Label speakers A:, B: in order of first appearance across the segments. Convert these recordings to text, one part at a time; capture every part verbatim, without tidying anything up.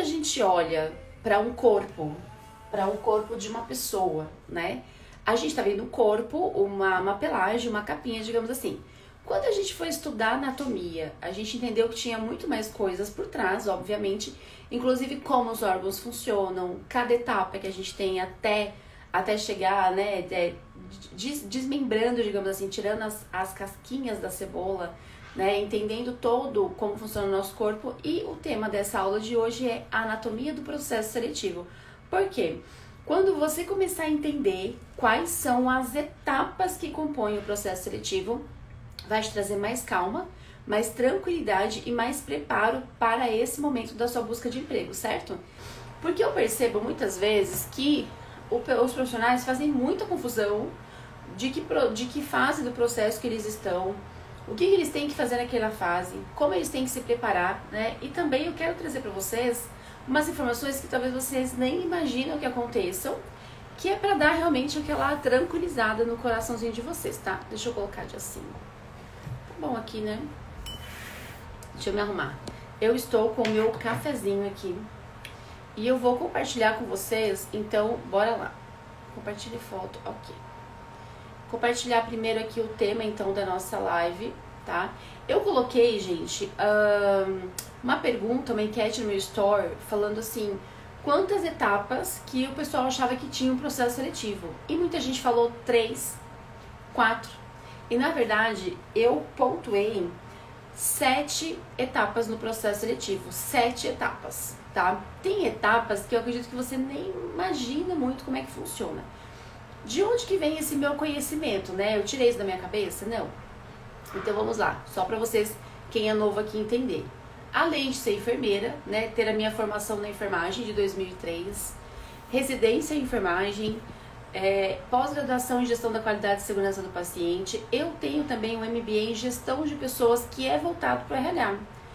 A: a gente olha para um corpo, para um corpo de uma pessoa, né? A gente tá vendo um corpo, uma, uma pelagem, uma capinha, digamos assim. Quando a gente foi estudar anatomia, a gente entendeu que tinha muito mais coisas por trás, obviamente, inclusive como os órgãos funcionam, cada etapa que a gente tem até, até chegar, né, é, des, desmembrando, digamos assim, tirando as, as casquinhas da cebola, né, entendendo todo como funciona o nosso corpo. E o tema dessa aula de hoje é a anatomia do processo seletivo. Por quê? Quando você começar a entender quais são as etapas que compõem o processo seletivo, vai te trazer mais calma, mais tranquilidade e mais preparo para esse momento da sua busca de emprego, certo? Porque eu percebo muitas vezes que os profissionais fazem muita confusão de que, de que fase do processo que eles estão, o que eles têm que fazer naquela fase, como eles têm que se preparar, né? E também eu quero trazer para vocês umas informações que talvez vocês nem imaginam que aconteçam, que é para dar realmente aquela tranquilizada no coraçãozinho de vocês, tá? Deixa eu colocar de assim. Tá bom aqui, né? Deixa eu me arrumar. Eu estou com o meu cafezinho aqui e eu vou compartilhar com vocês, então bora lá. Compartilhe foto, ok. Compartilhar primeiro aqui o tema, então, da nossa live, tá? Eu coloquei, gente, um, uma pergunta, uma enquete no meu store, falando assim, quantas etapas que o pessoal achava que tinha um processo seletivo? E muita gente falou três, quatro. E, na verdade, eu pontuei sete etapas no processo seletivo. Sete etapas, tá? Tem etapas que eu acredito que você nem imagina muito como é que funciona. De onde que vem esse meu conhecimento, né? Eu tirei isso da minha cabeça? Não. Então vamos lá, só para vocês, quem é novo aqui, entender. Além de ser enfermeira, né, ter a minha formação na enfermagem de dois mil e três, residência em enfermagem, é, pós-graduação em gestão da qualidade e segurança do paciente, eu tenho também um M B A em gestão de pessoas que é voltado para o R H.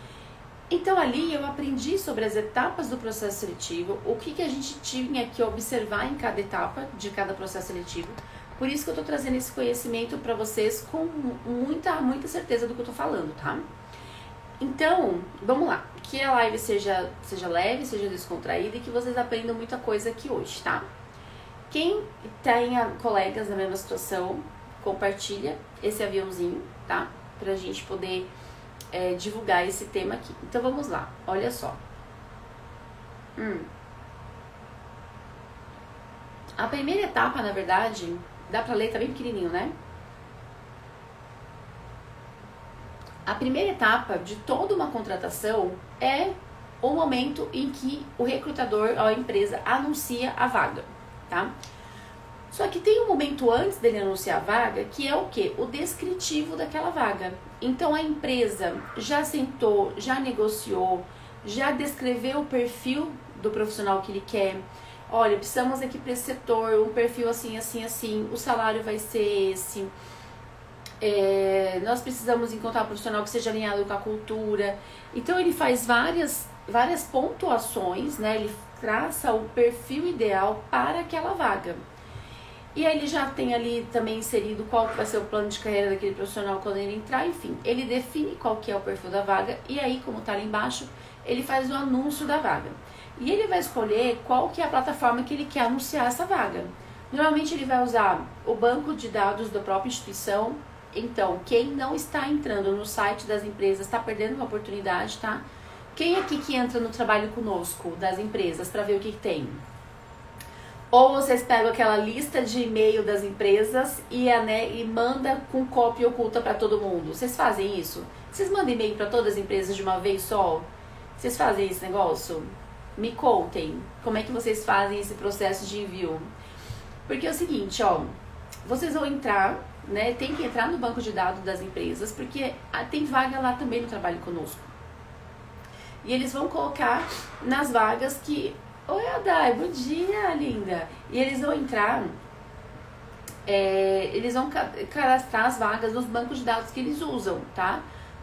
A: Então ali eu aprendi sobre as etapas do processo seletivo, o que, que a gente tinha que observar em cada etapa de cada processo seletivo. Por isso que eu tô trazendo esse conhecimento para vocês com muita, muita certeza do que eu tô falando, tá? Então, vamos lá. Que a live seja, seja leve, seja descontraída e que vocês aprendam muita coisa aqui hoje, tá? Quem tenha colegas na mesma situação, compartilha esse aviãozinho, tá? Pra gente poder é, divulgar esse tema aqui. Então, vamos lá. Olha só. Hum. A primeira etapa, na verdade... Dá pra ler, tá bem pequenininho, né? A primeira etapa de toda uma contratação é o momento em que o recrutador ou a empresa anuncia a vaga, tá? Só que tem um momento antes dele anunciar a vaga, que é o quê? O descritivo daquela vaga. Então a empresa já sentou, já negociou, já descreveu o perfil do profissional que ele quer. Olha, precisamos aqui para esse setor, um perfil assim, assim, assim, o salário vai ser esse, é, nós precisamos encontrar um profissional que seja alinhado com a cultura. Então ele faz várias, várias pontuações, né? Ele traça o perfil ideal para aquela vaga. E aí ele já tem ali também inserido qual vai ser o plano de carreira daquele profissional quando ele entrar, enfim. Ele define qual que é o perfil da vaga e aí, como tá ali embaixo, ele faz o anúncio da vaga. E ele vai escolher qual que é a plataforma que ele quer anunciar essa vaga. Normalmente ele vai usar o banco de dados da própria instituição. Então, quem não está entrando no site das empresas está perdendo uma oportunidade, tá? Quem aqui que entra no trabalho conosco das empresas para ver o que, que tem? Ou vocês pegam aquela lista de e-mail das empresas e, né, e manda com cópia oculta para todo mundo. Vocês fazem isso? Vocês mandam e-mail para todas as empresas de uma vez só? Vocês fazem esse negócio? Me contem como é que vocês fazem esse processo de envio. Porque é o seguinte, ó, vocês vão entrar, né, tem que entrar no banco de dados das empresas, porque tem vaga lá também no trabalho conosco. E eles vão colocar nas vagas que... Oi, Adai, bom dia, linda! E eles vão entrar, é, eles vão cadastrar as vagas nos bancos de dados que eles usam, tá?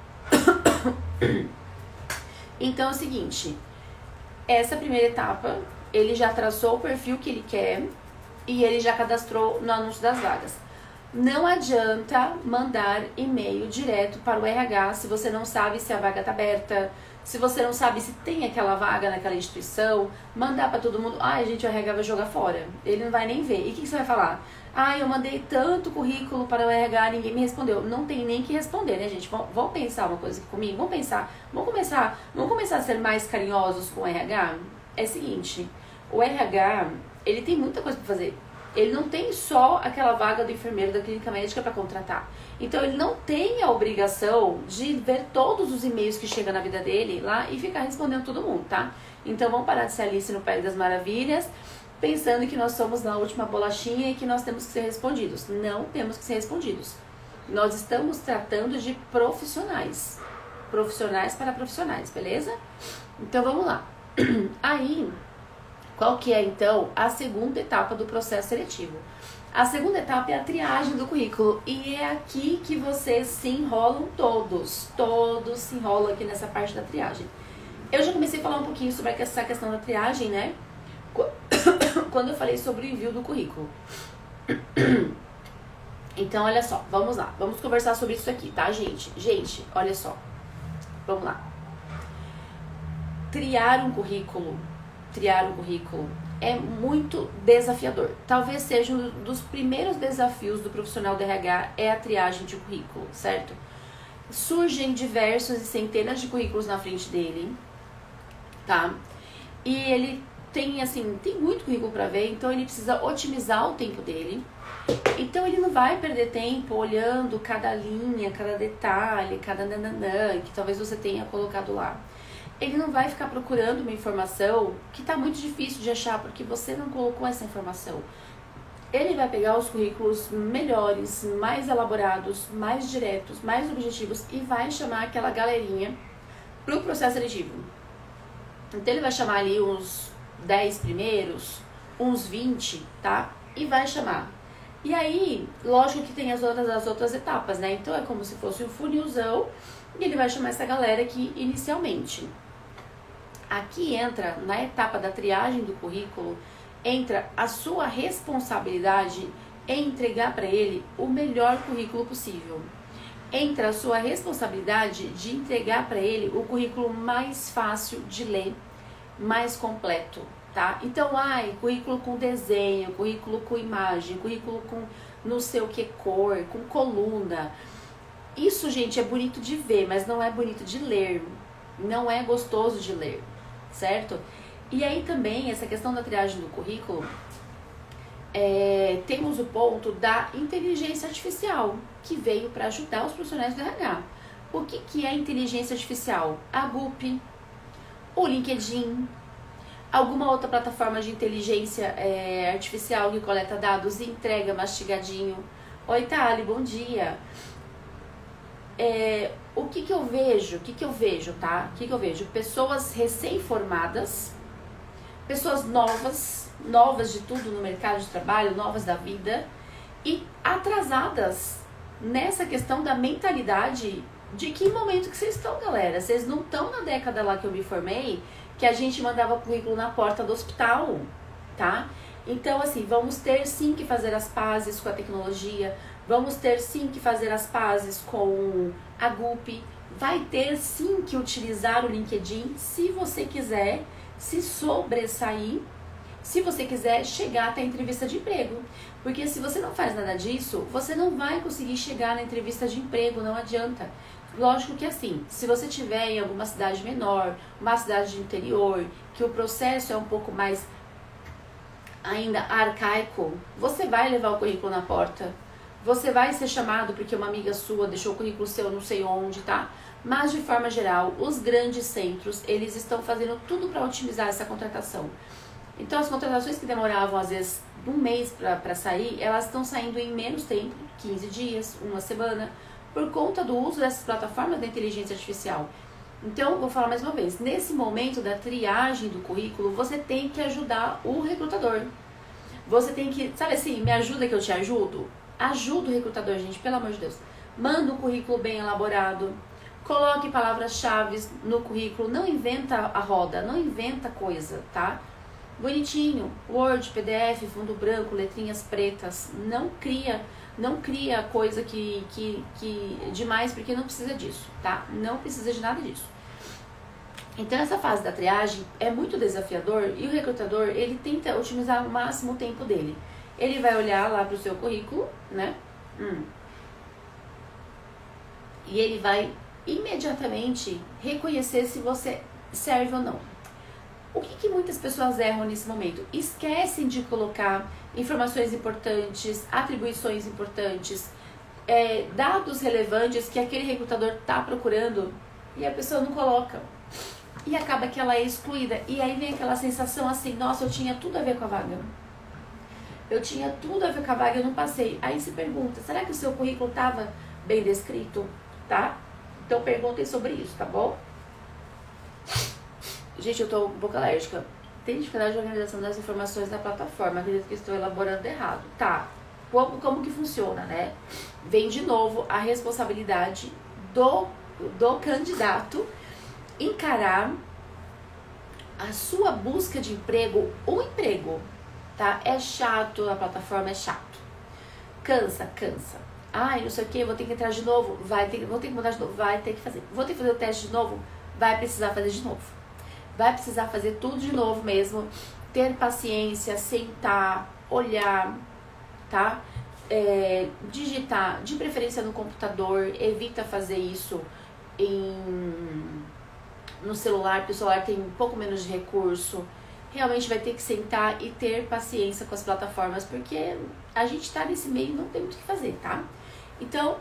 A: Então é o seguinte... Essa primeira etapa, ele já traçou o perfil que ele quer e ele já cadastrou no anúncio das vagas. Não adianta mandar e-mail direto para o R H se você não sabe se a vaga está aberta, Se você não sabe se tem aquela vaga naquela instituição, mandar para todo mundo, ai, gente, o R H vai jogar fora. Ele não vai nem ver. E o que, que você vai falar? Ah, eu mandei tanto currículo para o R H, ninguém me respondeu. Não tem nem que responder, né, gente? Vamos, vamos pensar uma coisa aqui comigo? Vamos pensar, vamos começar, vamos começar a ser mais carinhosos com o R H? É o seguinte, o R H, ele tem muita coisa para fazer. Ele não tem só aquela vaga do enfermeiro da clínica médica para contratar. Então, ele não tem a obrigação de ver todos os e-mails que chegam na vida dele lá e ficar respondendo todo mundo, tá? Então, vamos parar de ser Alice no País das Maravilhas, pensando que nós somos na última bolachinha e que nós temos que ser respondidos. Não temos que ser respondidos. Nós estamos tratando de profissionais. Profissionais para profissionais, beleza? Então, vamos lá. Aí, qual que é, então, a segunda etapa do processo seletivo? A segunda etapa é a triagem do currículo. E é aqui que vocês se enrolam todos. Todos se enrolam aqui nessa parte da triagem. Eu já comecei a falar um pouquinho sobre essa questão da triagem, né? Quando eu falei sobre o envio do currículo. Então, olha só, vamos lá. Vamos conversar sobre isso aqui, tá, gente? Gente, olha só. Vamos lá. Triar um currículo, triar um currículo é muito desafiador. Talvez seja um dos primeiros desafios do profissional do R H é a triagem de currículo, certo? Surgem diversos e centenas de currículos na frente dele, tá? E ele tem, assim, tem muito currículo para ver, então ele precisa otimizar o tempo dele. Então ele não vai perder tempo olhando cada linha, cada detalhe, cada nananã que talvez você tenha colocado lá. Ele não vai ficar procurando uma informação que está muito difícil de achar porque você não colocou essa informação. Ele vai pegar os currículos melhores, mais elaborados, mais diretos, mais objetivos e vai chamar aquela galerinha para o processo seletivo. Então ele vai chamar ali uns dez primeiros, uns vinte, tá? E vai chamar. E aí, lógico que tem as outras, as outras etapas, né? Então é como se fosse um funilzão e ele vai chamar essa galera aqui inicialmente. Aqui entra, na etapa da triagem do currículo, entra a sua responsabilidade em entregar para ele o melhor currículo possível. Entra a sua responsabilidade de entregar para ele o currículo mais fácil de ler, mais completo, tá? Então, ai, currículo com desenho, currículo com imagem, currículo com não sei o que cor, com coluna. Isso, gente, é bonito de ver, mas não é bonito de ler. Não é gostoso de ler, certo? E aí também, essa questão da triagem do currículo, é, temos o ponto da inteligência artificial, que veio para ajudar os profissionais do R H. O que, que é inteligência artificial? A Gupy, o LinkedIn, alguma outra plataforma de inteligência é, artificial que coleta dados e entrega mastigadinho. Oi, Thali, bom dia. É, o que que eu vejo? O que que eu vejo, tá? O que que eu vejo? Pessoas recém-formadas, pessoas novas, novas de tudo no mercado de trabalho, novas da vida e atrasadas nessa questão da mentalidade de que momento que vocês estão, galera. Vocês não estão na década lá que eu me formei, que a gente mandava currículo na porta do hospital, tá? Então, assim, vamos ter sim que fazer as pazes com a tecnologia, vamos ter sim que fazer as pazes com a Gupy, vai ter sim que utilizar o LinkedIn se você quiser se sobressair, se você quiser chegar até a entrevista de emprego. Porque se você não faz nada disso, você não vai conseguir chegar na entrevista de emprego, não adianta. Lógico que assim, se você tiver em alguma cidade menor, uma cidade de interior, que o processo é um pouco mais ainda arcaico, você vai levar o currículo na porta. Você vai ser chamado porque uma amiga sua deixou o currículo seu não sei onde, tá? Mas de forma geral, os grandes centros, eles estão fazendo tudo para otimizar essa contratação. Então as contratações que demoravam às vezes um mês para sair, elas estão saindo em menos tempo, quinze dias, uma semana, por conta do uso dessas plataformas da inteligência artificial. Então, vou falar mais uma vez, nesse momento da triagem do currículo, você tem que ajudar o recrutador. Você tem que, sabe assim, me ajuda que eu te ajudo? Ajuda o recrutador, gente, pelo amor de Deus. Manda um currículo bem elaborado, coloque palavras-chave no currículo, não inventa a roda, não inventa coisa, tá? Bonitinho, Word, P D F, fundo branco, letrinhas pretas, não cria... Não cria coisa que, que, que demais, porque não precisa disso, tá? Não precisa de nada disso. Então essa fase da triagem é muito desafiador e o recrutador, ele tenta otimizar o máximo o tempo dele. Ele vai olhar lá pro seu currículo, né? Hum. E ele vai imediatamente reconhecer se você serve ou não. O que, que muitas pessoas erram nesse momento? Esquecem de colocar informações importantes, atribuições importantes, é, dados relevantes que aquele recrutador está procurando e a pessoa não coloca. E acaba que ela é excluída. E aí vem aquela sensação assim, nossa, eu tinha tudo a ver com a vaga. Eu tinha tudo a ver com a vaga e eu não passei. Aí se pergunta, será que o seu currículo estava bem descrito? Tá? Então perguntem sobre isso, tá bom? Gente, eu tô um pouco alérgica. Tem dificuldade de organização das informações na plataforma. Acredito que estou elaborando errado. Tá. Como, como que funciona, né? Vem de novo a responsabilidade do, do candidato encarar a sua busca de emprego, o emprego, tá? É chato, a plataforma é chato. Cansa, cansa. Ai, não sei o que, vou ter que entrar de novo, vai ter, vou ter que mudar de novo, vai ter que fazer. Vou ter que fazer o teste de novo, vai precisar fazer de novo. Vai precisar fazer tudo de novo mesmo, ter paciência, sentar, olhar, tá? É, digitar, de preferência no computador, evita fazer isso em, no celular, porque o celular tem um pouco menos de recurso. Realmente vai ter que sentar e ter paciência com as plataformas, porque a gente tá nesse meio e não tem muito o que fazer, tá? Então,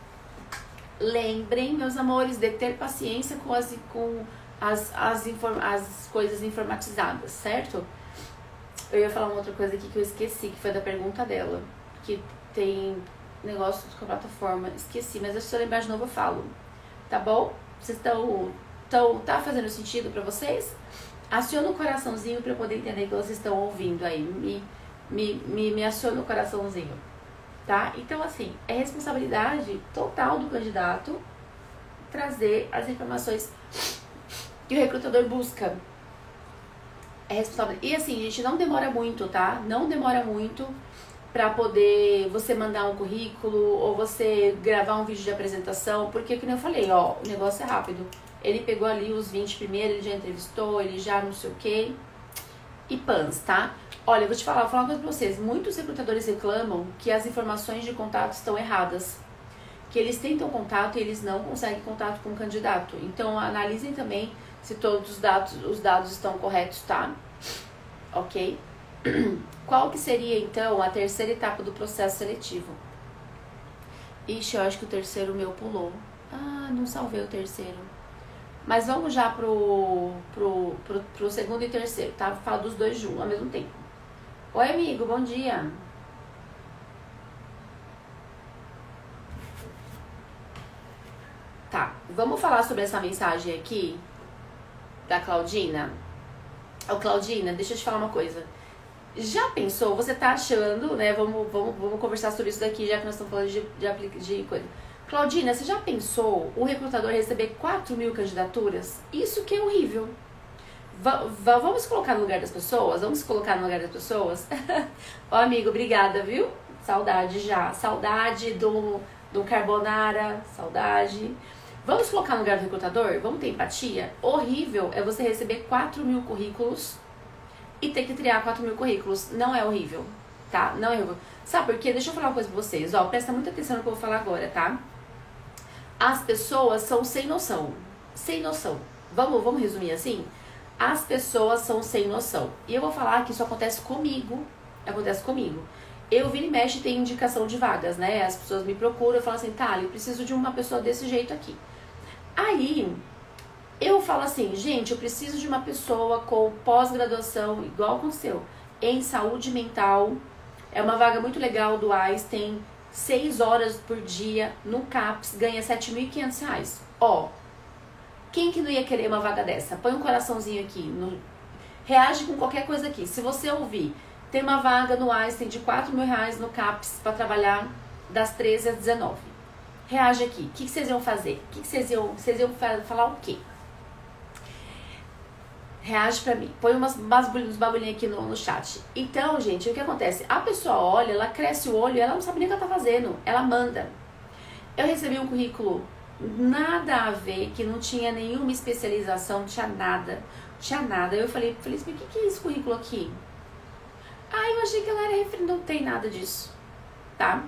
A: lembrem, meus amores, de ter paciência com as, com as, as, inform, as coisas informatizadas, certo? Eu ia falar uma outra coisa aqui que eu esqueci, que foi da pergunta dela, que tem negócio com a plataforma, esqueci, mas se eu lembrar de novo eu falo, tá bom? Vocês estão, estão, tá fazendo sentido pra vocês? Aciona o coraçãozinho pra eu poder entender que vocês estão ouvindo aí, me, me, me, me aciona o coraçãozinho, tá? Então assim, é responsabilidade total do candidato trazer as informações que o recrutador busca. É responsável. E assim, gente, não demora muito, tá? Não demora muito pra poder você mandar um currículo ou você gravar um vídeo de apresentação, porque, como eu falei, ó, o negócio é rápido. Ele pegou ali os vinte primeiro, ele já entrevistou, ele já não sei o quê. E pans, tá? Olha, eu vou te falar, vou falar uma coisa pra vocês. Muitos recrutadores reclamam que as informações de contato estão erradas. Que eles tentam contato e eles não conseguem contato com o candidato. Então, analisem também se todos os dados, os dados estão corretos, tá? Ok? Qual que seria, então, a terceira etapa do processo seletivo? Ixi, eu acho que o terceiro meu pulou. Ah, não salvei o terceiro. Mas vamos já pro, pro, pro, pro segundo e terceiro, tá? Vou falar dos dois juntos, ao mesmo tempo. Oi, amigo, bom dia. Tá, vamos falar sobre essa mensagem aqui da Claudina? Ô, Claudina, deixa eu te falar uma coisa. Já pensou, você tá achando, né? Vamos, vamos, vamos conversar sobre isso daqui, já que nós estamos falando de, de, de coisa. Claudina, você já pensou o recrutador receber quatro mil candidaturas? Isso que é horrível. Va, va, vamos colocar no lugar das pessoas? Vamos colocar no lugar das pessoas? Ó, amigo, obrigada, viu? Saudade já. Saudade do, do carbonara. Saudade. Vamos colocar no lugar do recrutador? Vamos ter empatia? Horrível é você receber quatro mil currículos e ter que triar quatro mil currículos. Não é horrível, tá? Não é horrível. Sabe por quê? Deixa eu falar uma coisa pra vocês. Ó, presta muita atenção no que eu vou falar agora, tá? As pessoas são sem noção. Sem noção. Vamos, vamos resumir assim? As pessoas são sem noção. E eu vou falar que isso acontece comigo. Acontece comigo. Eu, vira e mexe, tenho indicação de vagas, né? As pessoas me procuram e falam assim, tá, eu preciso de uma pessoa desse jeito aqui. Aí, eu falo assim, gente, eu preciso de uma pessoa com pós-graduação, igual aconteceu, em saúde mental. É uma vaga muito legal do AIS, tem seis horas por dia no CAPS, ganha sete mil e quinhentos reais. Ó, quem que não ia querer uma vaga dessa? Põe um coraçãozinho aqui, no... reage com qualquer coisa aqui. Se você ouvir, tem uma vaga no AIS, tem de quatro mil reais no CAPS para trabalhar das treze às dezenove. Reage aqui. O que, que vocês iam fazer? O que, que vocês iam, vocês iam falar o quê? Reage pra mim. Põe umas, umas, uns bagulhinhos aqui no, no chat. Então, gente, o que acontece? A pessoa olha, ela cresce o olho e ela não sabe nem o que ela tá fazendo. Ela manda. Eu recebi um currículo nada a ver, que não tinha nenhuma especialização, não tinha nada, não tinha nada. Eu falei, falei assim, o que, que é esse currículo aqui? Ah, eu achei que ela era referente, não tem nada disso, tá?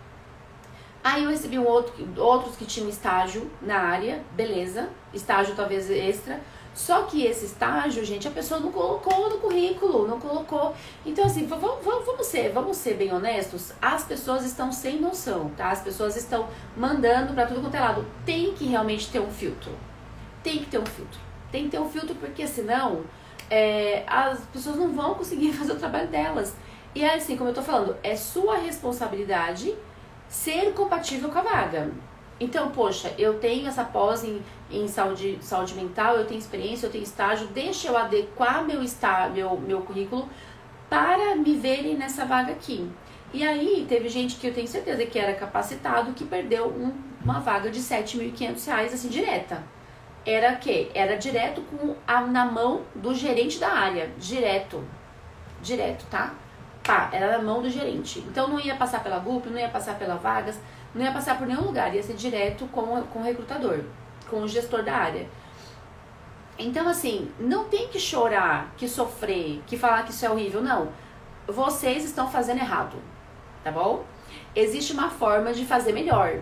A: Aí eu recebi um outro, outros que tinham estágio na área, beleza, estágio talvez extra, só que esse estágio, gente, a pessoa não colocou no currículo, não colocou. Então assim, vamos, vamos, ser, vamos ser bem honestos, as pessoas estão sem noção, tá? As pessoas estão mandando pra tudo quanto é lado. Tem que realmente ter um filtro, tem que ter um filtro, tem que ter um filtro porque senão é, as pessoas não vão conseguir fazer o trabalho delas. E é assim, como eu tô falando, é sua responsabilidade ser compatível com a vaga. Então, poxa, eu tenho essa pós em, em saúde, saúde mental, eu tenho experiência, eu tenho estágio, deixa eu adequar meu, está, meu, meu currículo para me verem nessa vaga aqui. E aí, teve gente que eu tenho certeza que era capacitado, que perdeu um, uma vaga de sete mil e quinhentos reais, assim, direta. Era o quê? Era direto com a, na mão do gerente da área, direto, direto, tá? Pá, era na mão do gerente. Então não ia passar pela G U P, não ia passar pela Vagas, não ia passar por nenhum lugar, ia ser direto com, com o recrutador, com o gestor da área. Então assim, não tem que chorar, que sofrer, que falar que isso é horrível, não. Vocês estão fazendo errado, tá bom? Existe uma forma de fazer melhor,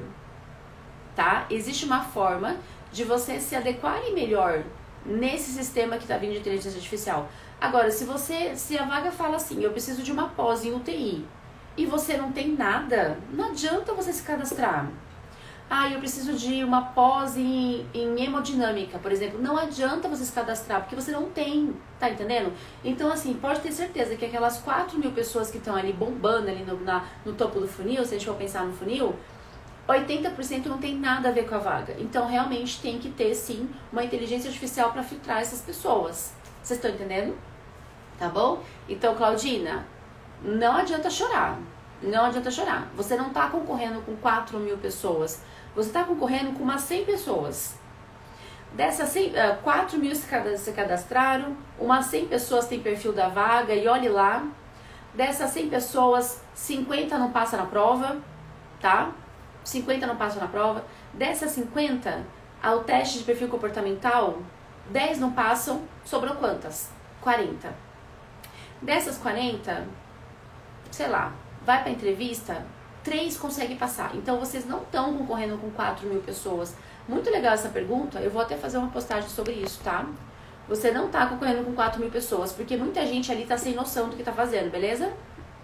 A: tá? Existe uma forma de vocês se adequarem melhor nesse sistema que tá vindo de inteligência artificial. Agora, se você, se a vaga fala assim, eu preciso de uma pós em U T I, e você não tem nada, não adianta você se cadastrar. Ah, eu preciso de uma pós em, em hemodinâmica, por exemplo. Não adianta você se cadastrar, porque você não tem, tá entendendo? Então, assim, pode ter certeza que aquelas quatro mil pessoas que estão ali bombando ali no, na, no topo do funil, se a gente for pensar no funil, oitenta por cento não tem nada a ver com a vaga. Então, realmente tem que ter, sim, uma inteligência artificial para filtrar essas pessoas. Vocês estão entendendo? Tá bom? Então, Claudina, não adianta chorar. Não adianta chorar. Você não tá concorrendo com quatro mil pessoas. Você tá concorrendo com umas cem pessoas. Dessas cem, quatro mil se cadastraram, umas cem pessoas têm perfil da vaga e olhe lá. Dessas cem pessoas, cinquenta não passam na prova, tá? cinquenta não passam na prova. Dessas cinquenta, ao teste de perfil comportamental, dez não passam, sobrou quantas? quarenta. Dessas quarenta, sei lá, vai pra entrevista, três conseguem passar. Então, vocês não estão concorrendo com quatro mil pessoas. Muito legal essa pergunta, eu vou até fazer uma postagem sobre isso, tá? Você não tá concorrendo com quatro mil pessoas, porque muita gente ali tá sem noção do que tá fazendo, beleza?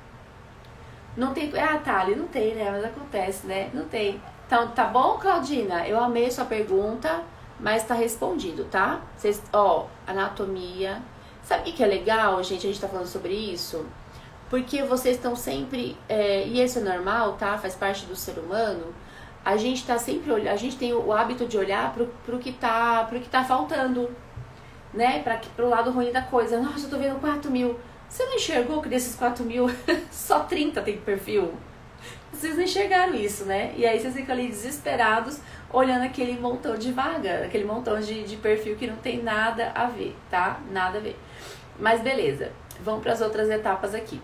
A: Não tem... Ah, tá, ali não tem, né? Mas acontece, né? Não tem. Então, tá bom, Claudina? Eu amei sua pergunta, mas tá respondido, tá? Vocês, ó, anatomia... Sabe o que é legal, gente, a gente tá falando sobre isso? Porque vocês estão sempre, é, e isso é normal, tá? Faz parte do ser humano. A gente tá sempre olhando, a gente tem o hábito de olhar pro, pro, que, tá, pro que tá faltando, né? Pra, pro lado ruim da coisa. Nossa, eu tô vendo quatro mil. Você não enxergou que desses quatro mil, só trinta tem perfil? Vocês não enxergaram isso, né? E aí vocês ficam ali desesperados, olhando aquele montão de vaga, aquele montão de, de perfil que não tem nada a ver, tá? Nada a ver. Mas beleza, vamos para as outras etapas aqui.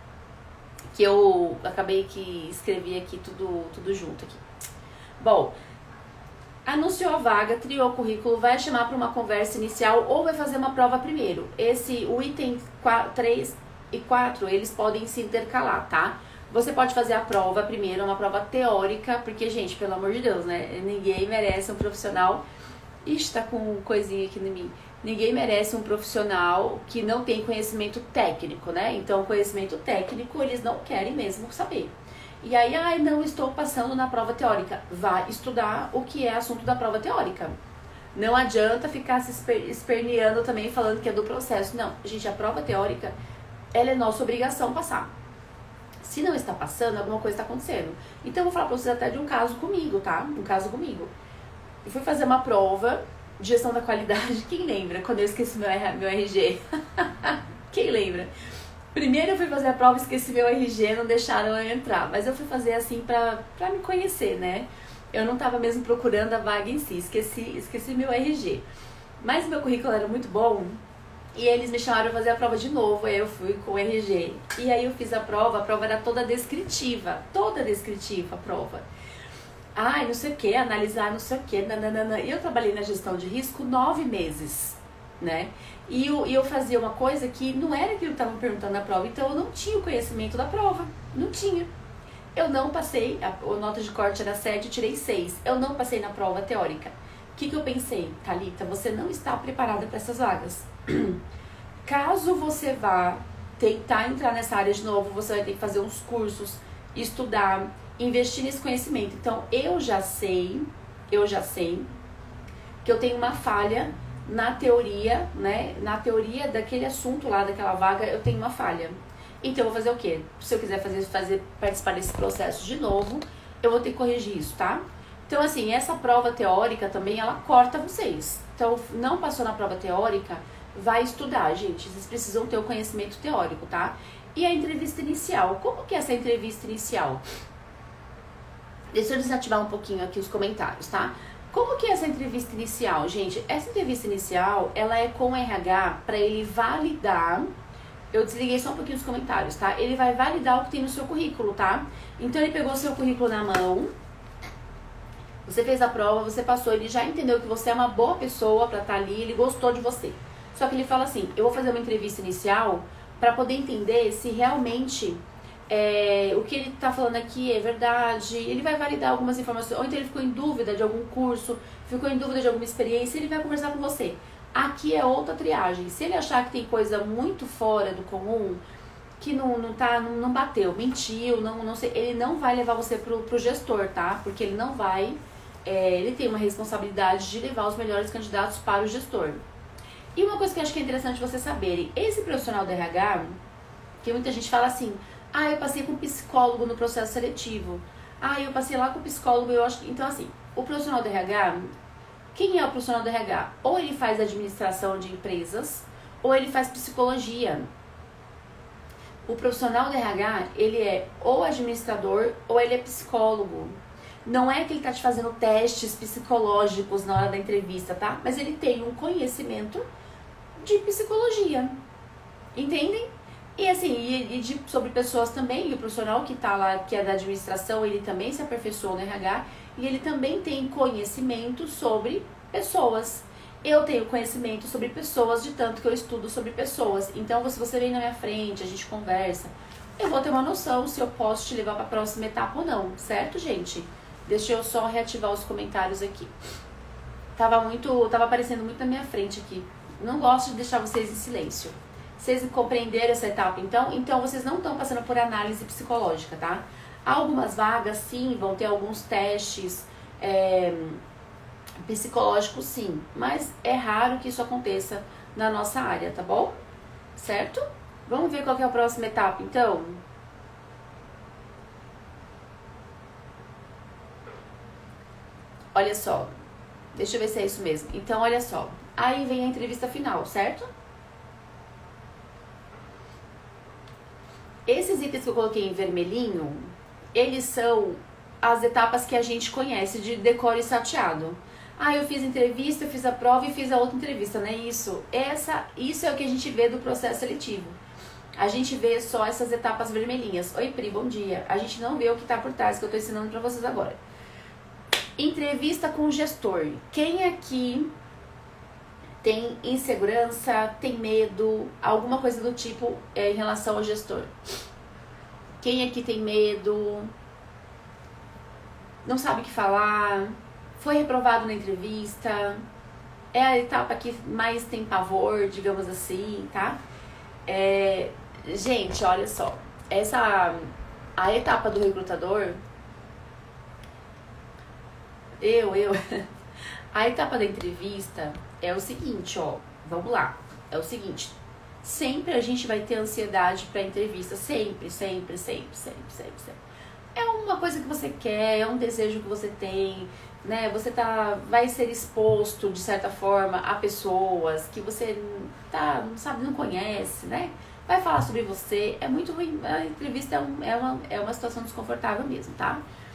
A: Que eu acabei que escrevi aqui tudo, tudo junto aqui. Bom, anunciou a vaga, triou o currículo, vai chamar para uma conversa inicial ou vai fazer uma prova primeiro. Esse, o item três e quatro, eles podem se intercalar, tá? Você pode fazer a prova primeiro, uma prova teórica, porque, gente, pelo amor de Deus, né? Ninguém merece um profissional... Ixi, tá com coisinha aqui em mim. Ninguém merece um profissional que não tem conhecimento técnico, né? Então, conhecimento técnico, eles não querem mesmo saber. E aí, ai, não estou passando na prova teórica. Vai estudar o que é assunto da prova teórica. Não adianta ficar se esperneando também, falando que é do processo. Não, gente, a prova teórica, ela é nossa obrigação passar. Se não está passando, alguma coisa está acontecendo. Então, eu vou falar pra vocês até de um caso comigo, tá? Um caso comigo. Eu fui fazer uma prova de gestão da qualidade. Quem lembra quando eu esqueci meu, meu R G? Quem lembra? Primeiro eu fui fazer a prova, esqueci meu R G, não deixaram eu entrar. Mas eu fui fazer assim pra, pra me conhecer, né? Eu não tava mesmo procurando a vaga em si, esqueci, esqueci meu R G. Mas meu currículo era muito bom e eles me chamaram pra fazer a prova de novo. Aí eu fui com o R G. E aí eu fiz a prova, a prova era toda descritiva, toda descritiva a prova. ai, não sei o que, analisar não sei o que, nananana. E eu trabalhei na gestão de risco nove meses, né? E eu, e eu fazia uma coisa que não era aquilo que estavam perguntando na prova, então eu não tinha o conhecimento da prova, não tinha. Eu não passei, a, a nota de corte era sete, eu tirei seis. Eu não passei na prova teórica. O que, que eu pensei? Thalita, você não está preparada para essas vagas. Caso você vá tentar entrar nessa área de novo, você vai ter que fazer uns cursos, estudar, investir nesse conhecimento. Então, eu já sei, eu já sei que eu tenho uma falha na teoria, né? Na teoria daquele assunto lá, daquela vaga, eu tenho uma falha. Então, eu vou fazer o quê? Se eu quiser fazer, fazer, participar desse processo de novo, eu vou ter que corrigir isso, tá? Então, assim, essa prova teórica também, ela corta vocês. Então, não passou na prova teórica, vai estudar, gente. Vocês precisam ter o conhecimento teórico, tá? E a entrevista inicial. Como que é essa entrevista inicial? Deixa eu desativar um pouquinho aqui os comentários, tá? Como que é essa entrevista inicial, gente? Essa entrevista inicial, ela é com o R H para ele validar. Eu desliguei só um pouquinho os comentários, tá? Ele vai validar o que tem no seu currículo, tá? Então, ele pegou o seu currículo na mão, você fez a prova, você passou, ele já entendeu que você é uma boa pessoa pra estar ali, ele gostou de você. Só que ele fala assim, eu vou fazer uma entrevista inicial pra poder entender se realmente é, o que ele tá falando aqui é verdade. Ele vai validar algumas informações, ou então ele ficou em dúvida de algum curso, ficou em dúvida de alguma experiência, ele vai conversar com você. Aqui é outra triagem. Se ele achar que tem coisa muito fora do comum, que não, não, tá, não, não bateu, mentiu, não, não sei, ele não vai levar você pro, pro gestor, tá? Porque ele não vai, é, ele tem uma responsabilidade de levar os melhores candidatos para o gestor. E uma coisa que eu acho que é interessante vocês saberem, esse profissional do R H, que muita gente fala assim, ah, eu passei com psicólogo no processo seletivo, ah, eu passei lá com psicólogo, eu acho que... Então, assim, o profissional do R H... Quem é o profissional do R H? Ou ele faz administração de empresas, ou ele faz psicologia. O profissional do R H, ele é ou administrador, ou ele é psicólogo. Não é que ele tá te fazendo testes psicológicos na hora da entrevista, tá? Mas ele tem um conhecimento de psicologia. Entendem? E assim, e, e de, sobre pessoas também, e o profissional que tá lá, que é da administração, ele também se aperfeiçoou no R H, e ele também tem conhecimento sobre pessoas. Eu tenho conhecimento sobre pessoas, de tanto que eu estudo sobre pessoas. Então, se você vem na minha frente, a gente conversa, eu vou ter uma noção se eu posso te levar para a próxima etapa ou não, certo, gente? Deixa eu só reativar os comentários aqui. Tava muito, tava aparecendo muito na minha frente aqui. Não gosto de deixar vocês em silêncio. Vocês compreenderam essa etapa, então? Então, vocês não estão passando por análise psicológica, tá? Algumas vagas, sim, vão ter alguns testes é, psicológicos, sim. Mas é raro que isso aconteça na nossa área, tá bom? Certo? Vamos ver qual que é a próxima etapa, então? Olha só. Deixa eu ver se é isso mesmo. Então, olha só. Aí vem a entrevista final, certo? Esses itens que eu coloquei em vermelhinho, eles são as etapas que a gente conhece de decore e salteado. Ah, eu fiz entrevista, eu fiz a prova e fiz a outra entrevista, não é isso? Essa, isso é o que a gente vê do processo seletivo. A gente vê só essas etapas vermelhinhas. Oi, Pri, bom dia. A gente não vê o que tá por trás, que eu tô ensinando pra vocês agora. Entrevista com o gestor. Quem aqui tem insegurança, tem medo, alguma coisa do tipo é, em relação ao gestor? Quem aqui tem medo, não sabe o que falar, foi reprovado na entrevista, é a etapa que mais tem pavor, digamos assim, tá? É, gente, olha só, essa, a etapa do recrutador, eu, eu, a etapa da entrevista é o seguinte, ó, vamos lá, é o seguinte, sempre a gente vai ter ansiedade pra entrevista, sempre, sempre, sempre, sempre, sempre, sempre. É uma coisa que você quer, é um desejo que você tem, né, você tá, vai ser exposto, de certa forma, a pessoas que você tá, não sabe, não conhece, né, vai falar sobre você, é muito ruim, a entrevista é, um, é, uma, é uma situação desconfortável mesmo, tá?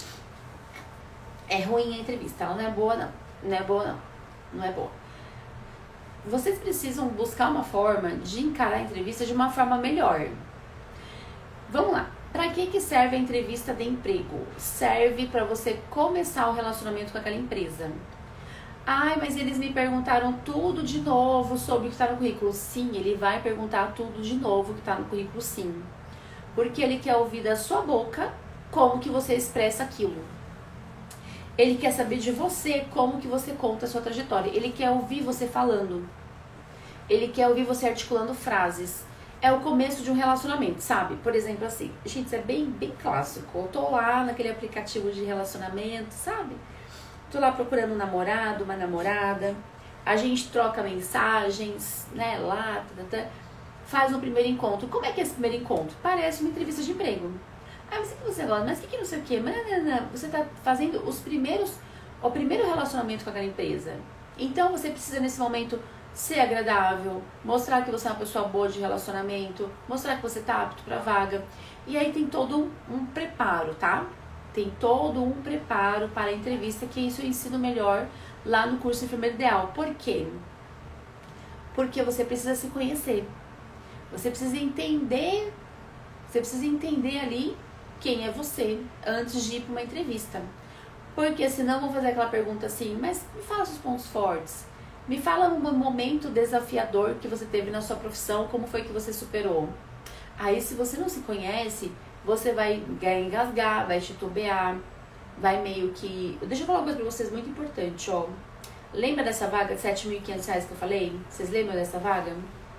A: É ruim a entrevista, ela não é boa não, não é boa não, não é boa. Vocês precisam buscar uma forma de encarar a entrevista de uma forma melhor. Vamos lá. Para que que serve a entrevista de emprego? Serve para você começar o relacionamento com aquela empresa. Ai, mas eles me perguntaram tudo de novo sobre o que está no currículo. Sim, ele vai perguntar tudo de novo que está no currículo, sim. Porque ele quer ouvir da sua boca como que você expressa aquilo. Ele quer saber de você como que você conta a sua trajetória. Ele quer ouvir você falando. Ele quer ouvir você articulando frases. É o começo de um relacionamento, sabe? Por exemplo, assim, gente, isso é bem, bem clássico. Eu tô lá naquele aplicativo de relacionamento, sabe? Tô lá procurando um namorado, uma namorada. A gente troca mensagens, né? Lá, tá, tá, tá, faz um primeiro encontro. Como é que é esse primeiro encontro? Parece uma entrevista de emprego. Ah, mas o que você gosta? Mas o que, que não sei o quê? Mas, não, não, não. Você tá fazendo os primeiros, o primeiro relacionamento com aquela empresa. Então você precisa nesse momento ser agradável, mostrar que você é uma pessoa boa de relacionamento, mostrar que você tá apto pra vaga. E aí tem todo um, um preparo, tá? Tem todo um preparo para a entrevista, que isso eu ensino melhor lá no curso Enfermeiro Ideal. Por quê? Porque você precisa se conhecer. Você precisa entender, você precisa entender ali quem é você antes de ir para uma entrevista. Porque senão vão fazer aquela pergunta assim, mas me fala seus pontos fortes. Me fala um momento desafiador que você teve na sua profissão, como foi que você superou. Aí se você não se conhece, você vai engasgar, vai titubear, vai meio que... Deixa eu falar uma coisa pra vocês muito importante, ó. Lembra dessa vaga de sete mil e quinhentos reais que eu falei? Vocês lembram dessa vaga?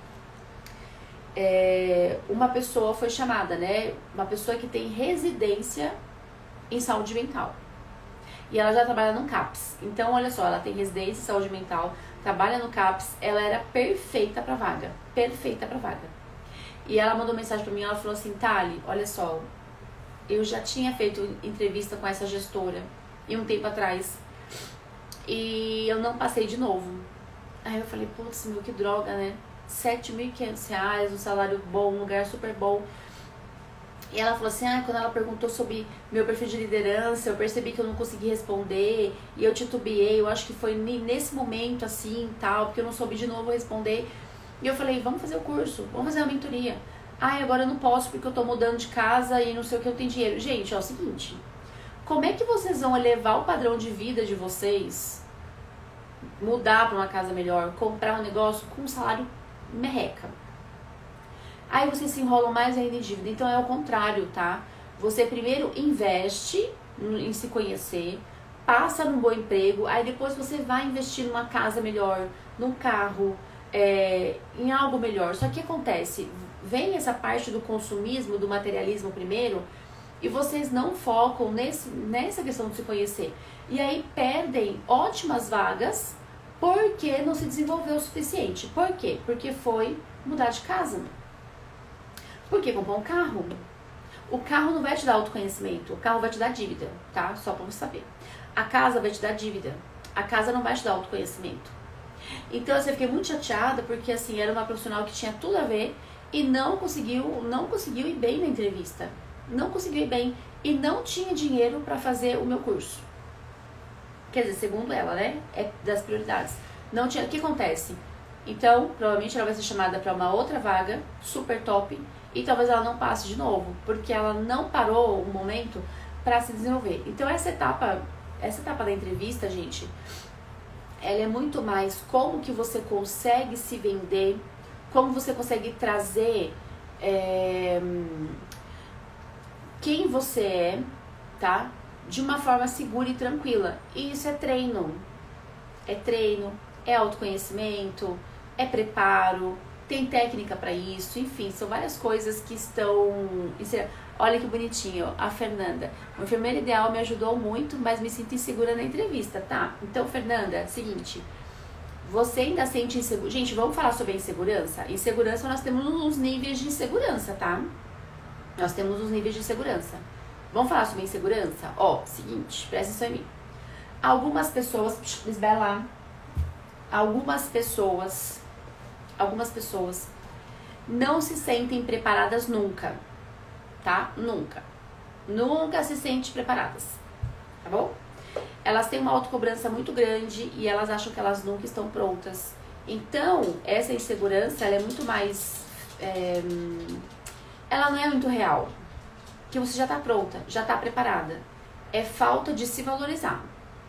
A: É, uma pessoa foi chamada, né? Uma pessoa que tem residência em saúde mental. E ela já trabalha no CAPS. Então, olha só, ela tem residência em saúde mental, trabalha no CAPS, ela era perfeita pra vaga. Perfeita pra vaga. E ela mandou mensagem pra mim, ela falou assim, Thali, olha só, eu já tinha feito entrevista com essa gestora e um tempo atrás e eu não passei de novo. Aí eu falei, putz, meu, que droga, né? sete mil e quinhentos reais, um salário bom, um lugar super bom. E ela falou assim, ah, quando ela perguntou sobre meu perfil de liderança, eu percebi que eu não consegui responder e eu titubeei, eu acho que foi nesse momento assim, tal, porque eu não soube de novo responder. E eu falei, vamos fazer o curso, vamos fazer a mentoria. Ai, agora eu não posso porque eu tô mudando de casa e não sei o que, eu tenho dinheiro. Gente, é o seguinte, como é que vocês vão elevar o padrão de vida de vocês, mudar pra uma casa melhor, comprar um negócio com um salário merreca? Aí vocês se enrolam mais ainda em dívida. Então é o contrário, tá? Você primeiro investe em se conhecer, passa num bom emprego, aí depois você vai investir numa casa melhor, num carro, é, em algo melhor. Só que acontece, vem essa parte do consumismo, do materialismo primeiro, e vocês não focam nesse, nessa questão de se conhecer. E aí perdem ótimas vagas porque não se desenvolveu o suficiente. Por quê? Porque foi mudar de casa. Porque comprou um carro. O carro não vai te dar autoconhecimento, o carro vai te dar dívida, tá? Só pra você saber. A casa vai te dar dívida, a casa não vai te dar autoconhecimento. Então assim, eu fiquei muito chateada porque assim, era uma profissional que tinha tudo a ver e não conseguiu, não conseguiu ir bem na entrevista. Não conseguiu ir bem e não tinha dinheiro pra fazer o meu curso. Quer dizer, segundo ela, né? É das prioridades. Não tinha. O que acontece? Então, provavelmente ela vai ser chamada pra uma outra vaga, super top, e talvez ela não passe de novo, porque ela não parou um momento pra se desenvolver. Então essa etapa, essa etapa da entrevista, gente, ela é muito mais como que você consegue se vender, como você consegue trazer é, quem você é, tá? De uma forma segura e tranquila. E isso é treino. É treino, é autoconhecimento, é preparo, tem técnica para isso, enfim, são várias coisas que estão... Olha que bonitinho, a Fernanda. O Enfermeiro Ideal me ajudou muito, mas me sinto insegura na entrevista, tá? Então, Fernanda, seguinte, você ainda sente insegurança... Gente, vamos falar sobre a insegurança? Insegurança, nós temos uns níveis de insegurança, tá? Nós temos uns níveis de insegurança. Vamos falar sobre insegurança? Ó, seguinte, presta atenção em mim. Algumas pessoas... Lisbela. Algumas pessoas... Algumas pessoas não se sentem preparadas nunca, tá? Nunca. Nunca se sentem preparadas, tá bom? Elas têm uma autocobrança muito grande e elas acham que elas nunca estão prontas. Então, essa insegurança, ela é muito mais... É, ela não é muito real. que você já tá pronta, já tá preparada. É falta de se valorizar,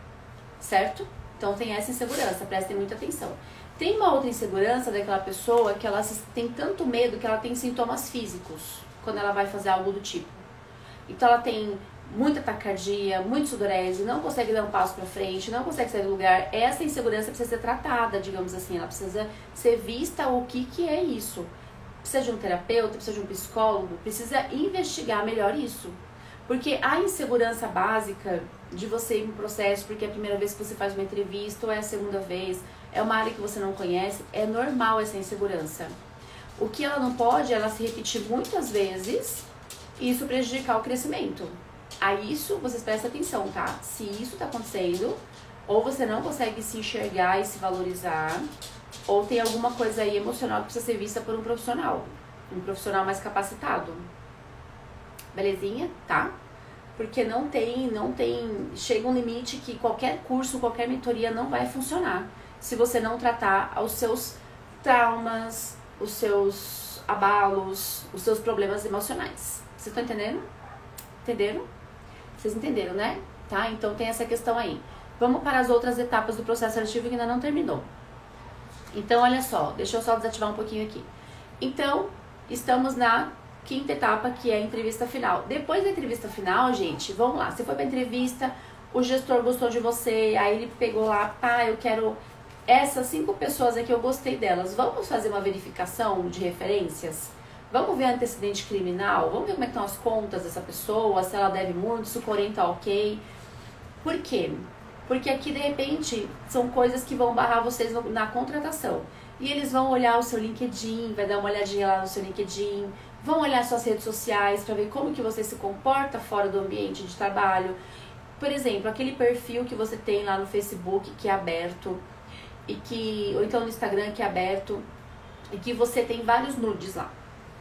A: certo? Então tem essa insegurança, prestem muita atenção. Tem uma outra insegurança daquela pessoa que ela tem tanto medo que ela tem sintomas físicos quando ela vai fazer algo do tipo. Então ela tem muita taquicardia, muito sudorese, não consegue dar um passo para frente, não consegue sair do lugar. Essa insegurança precisa ser tratada, digamos assim, ela precisa ser vista o que, que é isso. Precisa de um terapeuta, precisa de um psicólogo, precisa investigar melhor isso. Porque a insegurança básica de você ir para um processo, porque é a primeira vez que você faz uma entrevista ou é a segunda vez, é uma área que você não conhece, é normal essa insegurança. O que ela não pode é ela se repetir muitas vezes e isso prejudicar o crescimento. A isso vocês prestem atenção, tá? Se isso tá acontecendo, ou você não consegue se enxergar e se valorizar, ou tem alguma coisa aí emocional que precisa ser vista por um profissional. Um profissional mais capacitado. Belezinha? Tá? Porque não tem, não tem... Chega um limite que qualquer curso, qualquer mentoria não vai funcionar se você não tratar os seus traumas, os seus abalos, os seus problemas emocionais. Vocês estão entendendo? Entenderam? Vocês entenderam, né? Tá? Então tem essa questão aí. Vamos para as outras etapas do processo seletivo que ainda não terminou. Então, olha só, deixa eu só desativar um pouquinho aqui. Então, estamos na quinta etapa, que é a entrevista final. Depois da entrevista final, gente, vamos lá. Você foi pra entrevista, o gestor gostou de você, aí ele pegou lá, pá, eu quero... Essas cinco pessoas aqui, eu gostei delas. Vamos fazer uma verificação de referências? Vamos ver antecedente criminal? Vamos ver como é que estão as contas dessa pessoa, se ela deve muito, se o corém tá ok. Por quê? Porque aqui, de repente, são coisas que vão barrar vocês na contratação. E eles vão olhar o seu LinkedIn, vai dar uma olhadinha lá no seu LinkedIn, vão olhar suas redes sociais para ver como que você se comporta fora do ambiente de trabalho. Por exemplo, aquele perfil que você tem lá no Facebook que é aberto, e que, ou então no Instagram que é aberto, e que você tem vários nudes lá.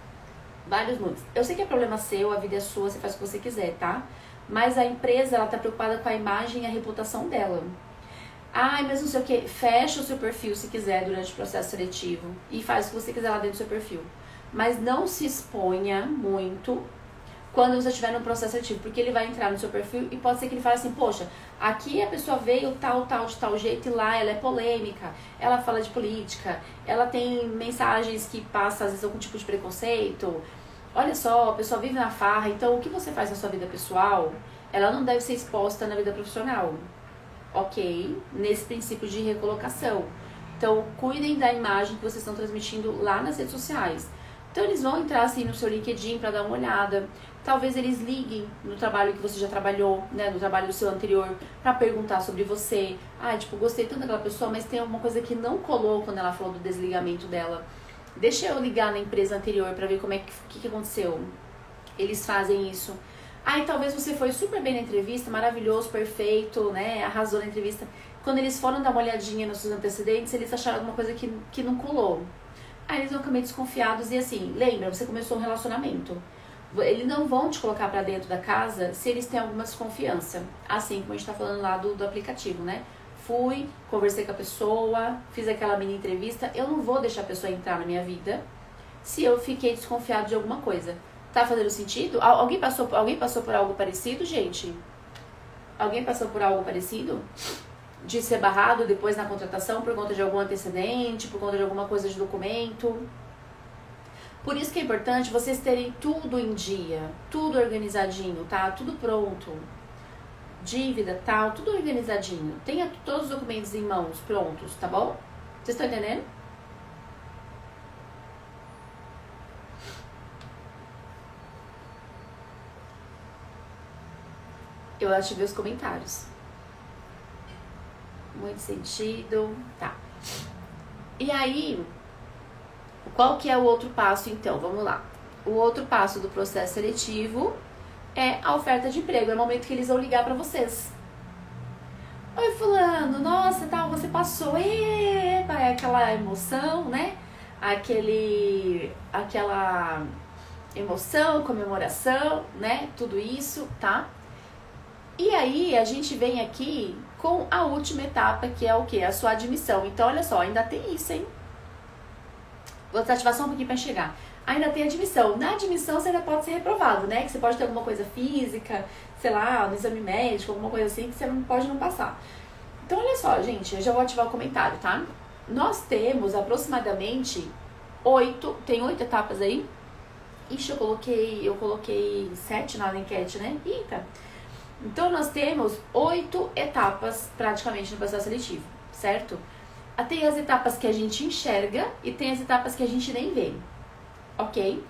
A: Vários nudes. Eu sei que é problema seu, a vida é sua, você faz o que você quiser, tá? Mas a empresa, ela tá preocupada com a imagem e a reputação dela. Ai, mas não sei o que, fecha o seu perfil se quiser durante o processo seletivo e faz o que você quiser lá dentro do seu perfil. Mas não se exponha muito quando você estiver no processo seletivo, porque ele vai entrar no seu perfil e pode ser que ele fale assim, poxa, aqui a pessoa veio tal, tal, de tal jeito e lá ela é polêmica, ela fala de política, ela tem mensagens que passam às vezes algum tipo de preconceito. Olha só, a pessoa vive na farra, então o que você faz na sua vida pessoal, ela não deve ser exposta na vida profissional. Ok? Nesse princípio de recolocação. Então, cuidem da imagem que vocês estão transmitindo lá nas redes sociais. Então, eles vão entrar assim no seu LinkedIn para dar uma olhada. Talvez eles liguem no trabalho que você já trabalhou, né, no trabalho do seu anterior, para perguntar sobre você. Ah, tipo, gostei tanto daquela pessoa, mas tem alguma coisa que não colou quando ela falou do desligamento dela. Deixa eu ligar na empresa anterior para ver como é que, que, que aconteceu. Eles fazem isso. Ah, e talvez você foi super bem na entrevista, maravilhoso, perfeito, né, arrasou na entrevista. Quando eles foram dar uma olhadinha nos seus antecedentes, eles acharam alguma coisa que, que não colou. Aí eles vão ficar meio desconfiados e assim, lembra, você começou um relacionamento. Eles não vão te colocar pra dentro da casa se eles têm alguma desconfiança. Assim como a gente tá falando lá do, do aplicativo, né? Fui, conversei com a pessoa, fiz aquela mini entrevista. Eu não vou deixar a pessoa entrar na minha vida se eu fiquei desconfiado de alguma coisa. Tá fazendo sentido? Alguém passou, alguém passou por algo parecido, gente? Alguém passou por algo parecido? De ser barrado depois na contratação por conta de algum antecedente, por conta de alguma coisa de documento? Por isso que é importante vocês terem tudo em dia, tudo organizadinho, tá? Tudo pronto. Dívida, tal, tudo organizadinho. Tenha todos os documentos em mãos, prontos, tá bom? Vocês estão entendendo? Eu ativei os comentários. Muito sentido. Tá. E aí, qual que é o outro passo, então? Vamos lá. O outro passo do processo seletivo é a oferta de emprego. É o momento que eles vão ligar pra vocês. Oi, fulano. Nossa, tal, você passou. Epa, é aquela emoção, né? Aquele... Aquela emoção, comemoração, né? Tudo isso, tá? E aí, a gente vem aqui com a última etapa, que é o quê? A sua admissão. Então, olha só, ainda tem isso, hein? Vou desativar só um pouquinho para enxergar. Ainda tem admissão. Na admissão você ainda pode ser reprovado, né? Que você pode ter alguma coisa física, sei lá, no exame médico, alguma coisa assim que você não pode não passar. Então, olha só, gente, eu já vou ativar o comentário, tá? Nós temos aproximadamente oito, tem oito etapas aí. Ixi, eu coloquei, eu coloquei sete na enquete, né? Eita! Então, nós temos oito etapas praticamente no processo seletivo, certo? Tem as etapas que a gente enxerga e tem as etapas que a gente nem vê, ok?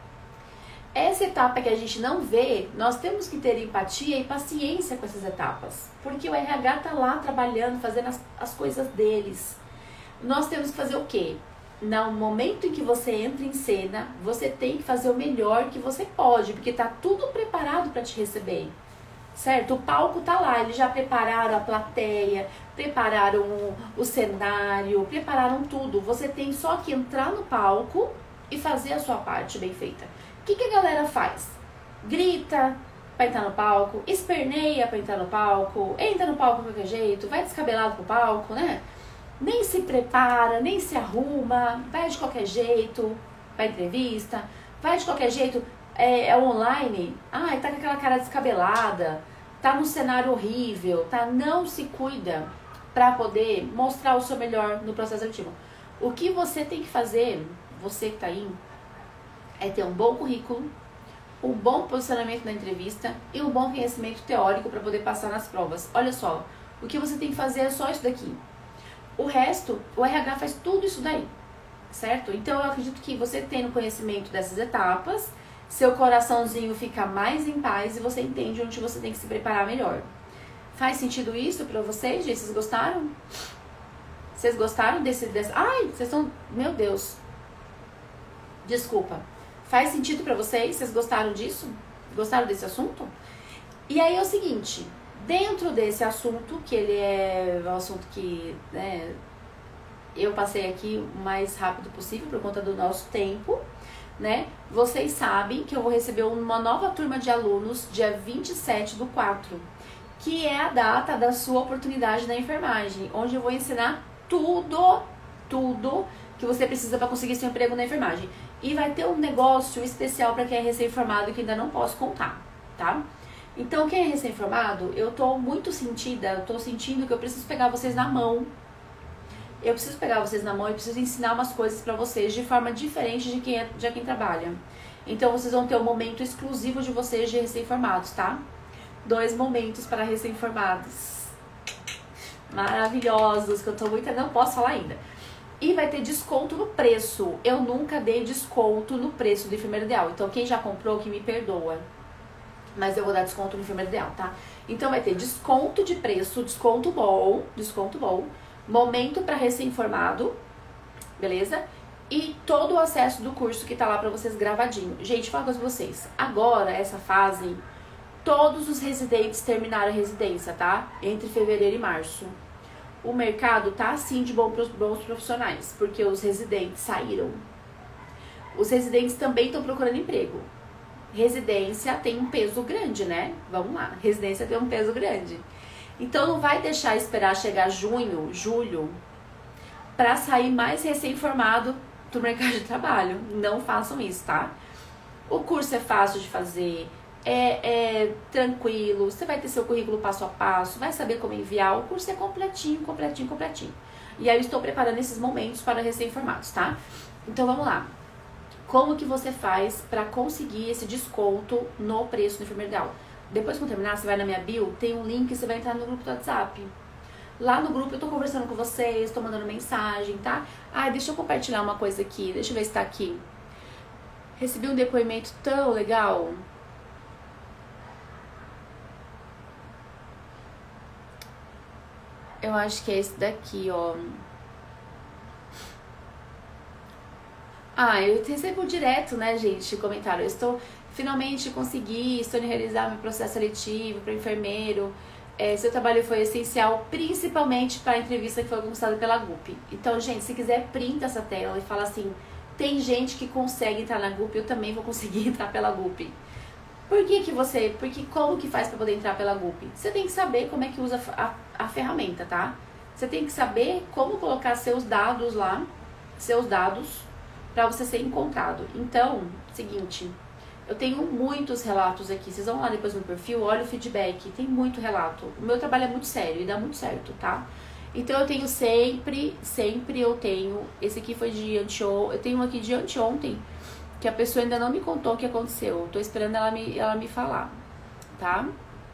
A: Essa etapa que a gente não vê, nós temos que ter empatia e paciência com essas etapas, porque o R H tá lá trabalhando, fazendo as, as coisas deles. Nós temos que fazer o quê? No momento em que você entra em cena, você tem que fazer o melhor que você pode, porque tá tudo preparado para te receber. Certo? O palco tá lá, eles já prepararam a plateia, prepararam o, o cenário, prepararam tudo. Você tem só que entrar no palco e fazer a sua parte bem feita. O que, que a galera faz? Grita pra entrar no palco, esperneia pra entrar no palco, entra no palco de qualquer jeito, vai descabelado pro palco, né? Nem se prepara, nem se arruma, vai de qualquer jeito pra entrevista, vai de qualquer jeito. É, é online, ai, tá com aquela cara descabelada, tá num cenário horrível, tá? Não se cuida pra poder mostrar o seu melhor no processo seletivo. O que você tem que fazer, você que tá aí, é ter um bom currículo, um bom posicionamento na entrevista e um bom conhecimento teórico para poder passar nas provas. Olha só, o que você tem que fazer é só isso daqui. O resto, o R H faz tudo isso daí, certo? Então eu acredito que você tendo conhecimento dessas etapas, seu coraçãozinho fica mais em paz e você entende onde você tem que se preparar melhor. Faz sentido isso pra vocês, gente? Vocês gostaram? Vocês gostaram desse... desse... Ai, vocês estão... Meu Deus. Desculpa. Faz sentido pra vocês? Vocês gostaram disso? Gostaram desse assunto? E aí é o seguinte, dentro desse assunto, que ele é um assunto que, né, eu passei aqui o mais rápido possível por conta do nosso tempo, né? Vocês sabem que eu vou receber uma nova turma de alunos dia vinte e sete do quatro, que é a data da sua oportunidade na enfermagem, onde eu vou ensinar tudo, tudo que você precisa para conseguir seu emprego na enfermagem. E vai ter um negócio especial para quem é recém-formado que ainda não posso contar, tá? Então, quem é recém-formado, eu tô muito sentida, eu tô sentindo que eu preciso pegar vocês na mão. Eu preciso pegar vocês na mão e preciso ensinar umas coisas pra vocês de forma diferente de quem, é, de quem trabalha. Então, vocês vão ter um momento exclusivo de vocês de recém-formados, tá? Dois momentos para recém-formados. Maravilhosos, que eu tô muito... Não posso falar ainda. E vai ter desconto no preço. Eu nunca dei desconto no preço do enfermeiro ideal. Então, quem já comprou, que me perdoa. Mas eu vou dar desconto no enfermeiro ideal, tá? Então, vai ter desconto de preço, desconto bom, desconto bom. Momento para recém-formado, beleza? E todo o acesso do curso que tá lá pra vocês gravadinho. Gente, fala com vocês. Agora, essa fase, todos os residentes terminaram a residência, tá? Entre fevereiro e março. O mercado tá assim de bom pros bons profissionais, porque os residentes saíram. Os residentes também estão procurando emprego. Residência tem um peso grande, né? Vamos lá, residência tem um peso grande. Então não vai deixar esperar chegar junho, julho, para sair mais recém-formado do mercado de trabalho. Não façam isso, tá? O curso é fácil de fazer, é, é tranquilo, você vai ter seu currículo passo a passo, vai saber como enviar, o curso é completinho, completinho, completinho. E aí eu estou preparando esses momentos para recém-formados, tá? Então vamos lá. Como que você faz para conseguir esse desconto no preço do enfermeiro ideal? Depois que eu terminar, você vai na minha bio, tem um link, você vai entrar no grupo do WhatsApp. Lá no grupo eu tô conversando com vocês, tô mandando mensagem, tá? Ah, deixa eu compartilhar uma coisa aqui, deixa eu ver se tá aqui. Recebi um depoimento tão legal. Eu acho que é esse daqui, ó. Ah, eu recebo direto, né, gente, comentário. Eu estou... Finalmente consegui, estou em realizar meu processo seletivo para enfermeiro. É, seu trabalho foi essencial, principalmente para a entrevista que foi conquistada pela G U P. Então, gente, se quiser, printa essa tela e fala assim, tem gente que consegue entrar na G U P, eu também vou conseguir entrar pela G U P. Por que que você, porque como que faz para poder entrar pela G U P? Você tem que saber como é que usa a, a ferramenta, tá? Você tem que saber como colocar seus dados lá, seus dados, para você ser encontrado. Então, seguinte, eu tenho muitos relatos aqui. Vocês vão lá depois no perfil, olha o feedback. Tem muito relato. O meu trabalho é muito sério e dá muito certo, tá? Então eu tenho sempre, sempre eu tenho. Esse aqui foi de anteontem. Eu tenho um aqui de anteontem, que a pessoa ainda não me contou o que aconteceu. Eu tô esperando ela me, ela me falar, tá?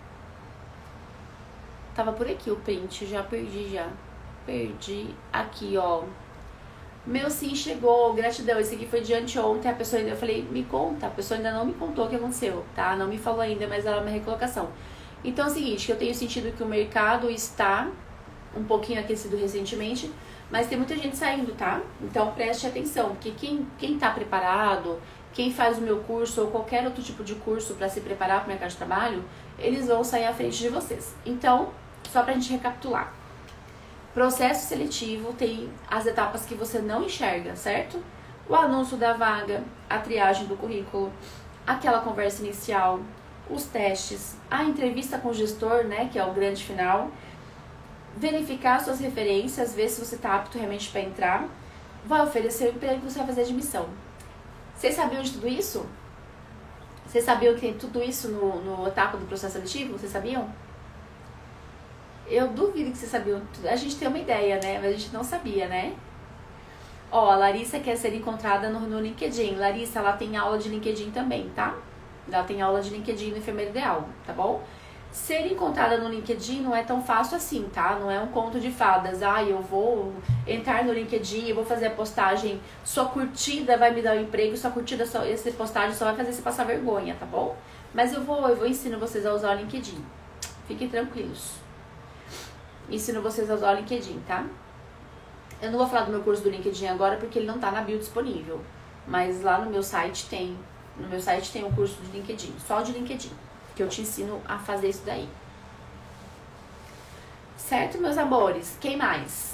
A: Tava por aqui o print, já perdi já. Perdi aqui, ó. Meu sim chegou, gratidão. Esse aqui foi de anteontem. A pessoa ainda, eu falei, me conta. A pessoa ainda não me contou o que aconteceu, tá? Não me falou ainda, mas ela é uma recolocação. Então é o seguinte, que eu tenho sentido que o mercado está um pouquinho aquecido recentemente, mas tem muita gente saindo, tá? Então preste atenção, porque quem, quem tá preparado, quem faz o meu curso ou qualquer outro tipo de curso para se preparar para o mercado de trabalho, eles vão sair à frente de vocês. Então, só pra gente recapitular. Processo seletivo tem as etapas que você não enxerga, certo? O anúncio da vaga, a triagem do currículo, aquela conversa inicial, os testes, a entrevista com o gestor, né, que é o grande final, verificar suas referências, ver se você está apto realmente para entrar, vai oferecer o emprego e você vai fazer a admissão. Vocês sabiam de tudo isso? Vocês sabiam que tem tudo isso no, no etapa do processo seletivo? Vocês sabiam? Eu duvido que vocês sabiam. A gente tem uma ideia, né? Mas a gente não sabia, né? Ó, a Larissa quer ser encontrada no, no LinkedIn. Larissa, ela tem aula de LinkedIn também, tá? Ela tem aula de LinkedIn no Enfermeiro Ideal, tá bom? Ser encontrada no LinkedIn não é tão fácil assim, tá? Não é um conto de fadas. Ah, eu vou entrar no LinkedIn, eu vou fazer a postagem, sua curtida vai me dar o emprego, sua curtida, só, essa postagem só vai fazer você passar vergonha, tá bom? Mas eu vou, eu vou ensinar vocês a usar o LinkedIn. Fiquem tranquilos. Ensino vocês a usar o LinkedIn, tá? Eu não vou falar do meu curso do LinkedIn agora porque ele não tá na bio disponível. Mas lá no meu site tem. No meu site tem um curso de LinkedIn, só de LinkedIn, que eu te ensino a fazer isso daí. Certo, meus amores? Quem mais?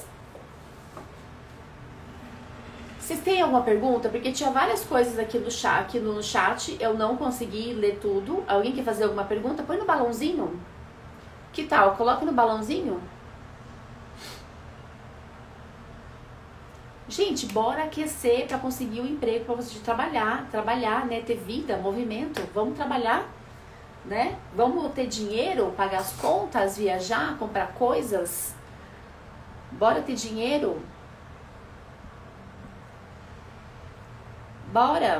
A: Vocês têm alguma pergunta? Porque tinha várias coisas aqui no chat, aqui no chat, eu não consegui ler tudo. Alguém quer fazer alguma pergunta? Põe no balãozinho. Que tal? Coloca no balãozinho. Gente, bora aquecer para conseguir um emprego, para você trabalhar, trabalhar, né? Ter vida, movimento. Vamos trabalhar, né? Vamos ter dinheiro, pagar as contas, viajar, comprar coisas. Bora ter dinheiro. Bora.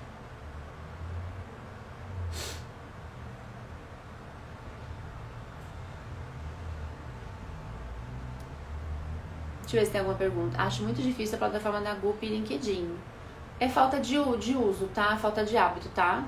A: Deixa eu ver se tem alguma pergunta. Acho muito difícil a plataforma da Gup e LinkedIn. É falta de, de uso, tá? Falta de hábito, tá?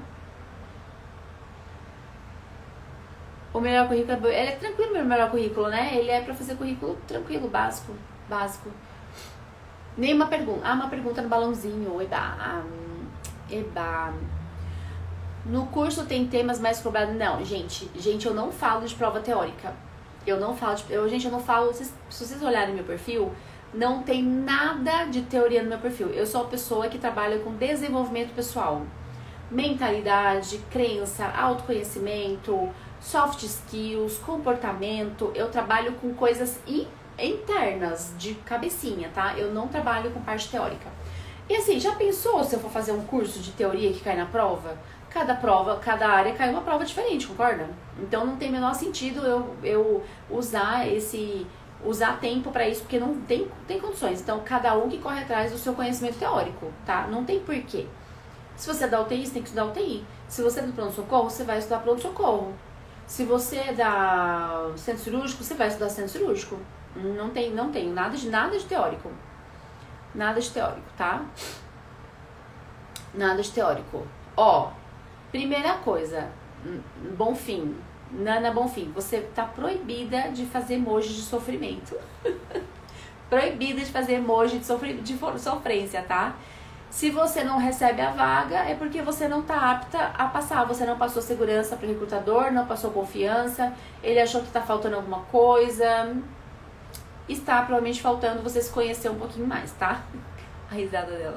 A: O melhor currículo é, é tranquilo, meu melhor currículo, né? Ele é pra fazer currículo tranquilo, básico, básico. Nenhuma pergunta. Ah, uma pergunta no balãozinho. Eba. Eba. No curso tem temas mais cobrados? Não, gente. Gente, eu não falo de prova teórica. Eu não falo de... Eu, gente, eu não falo... Se, se vocês olharem meu perfil, não tem nada de teoria no meu perfil. Eu sou uma pessoa que trabalha com desenvolvimento pessoal. Mentalidade, crença, autoconhecimento, soft skills, comportamento. Eu trabalho com coisas internas, de cabecinha, tá? Eu não trabalho com parte teórica. E assim, já pensou se eu for fazer um curso de teoria que cai na prova? Cada prova, cada área cai uma prova diferente, concorda? Então não tem o menor sentido eu, eu usar esse usar tempo para isso, porque não tem, tem condições. Então cada um que corre atrás do seu conhecimento teórico, tá? Não tem porquê. Se você é da U T I, você tem que estudar U T I. Se você é do pronto-socorro, você vai estudar pronto-socorro. Se você é da centro cirúrgico, você vai estudar centro cirúrgico. Não tem, não tem nada de, nada de teórico. Nada de teórico, tá? Nada de teórico. Ó, primeira coisa, Bonfim, Nana Bonfim, você tá proibida de fazer emoji de sofrimento. Proibida de fazer emoji de, sofri, de sofrência, tá? Se você não recebe a vaga, é porque você não tá apta a passar. Você não passou segurança pro recrutador, não passou confiança, ele achou que tá faltando alguma coisa. Está provavelmente faltando você se conhecer um pouquinho mais, tá? A risada dela.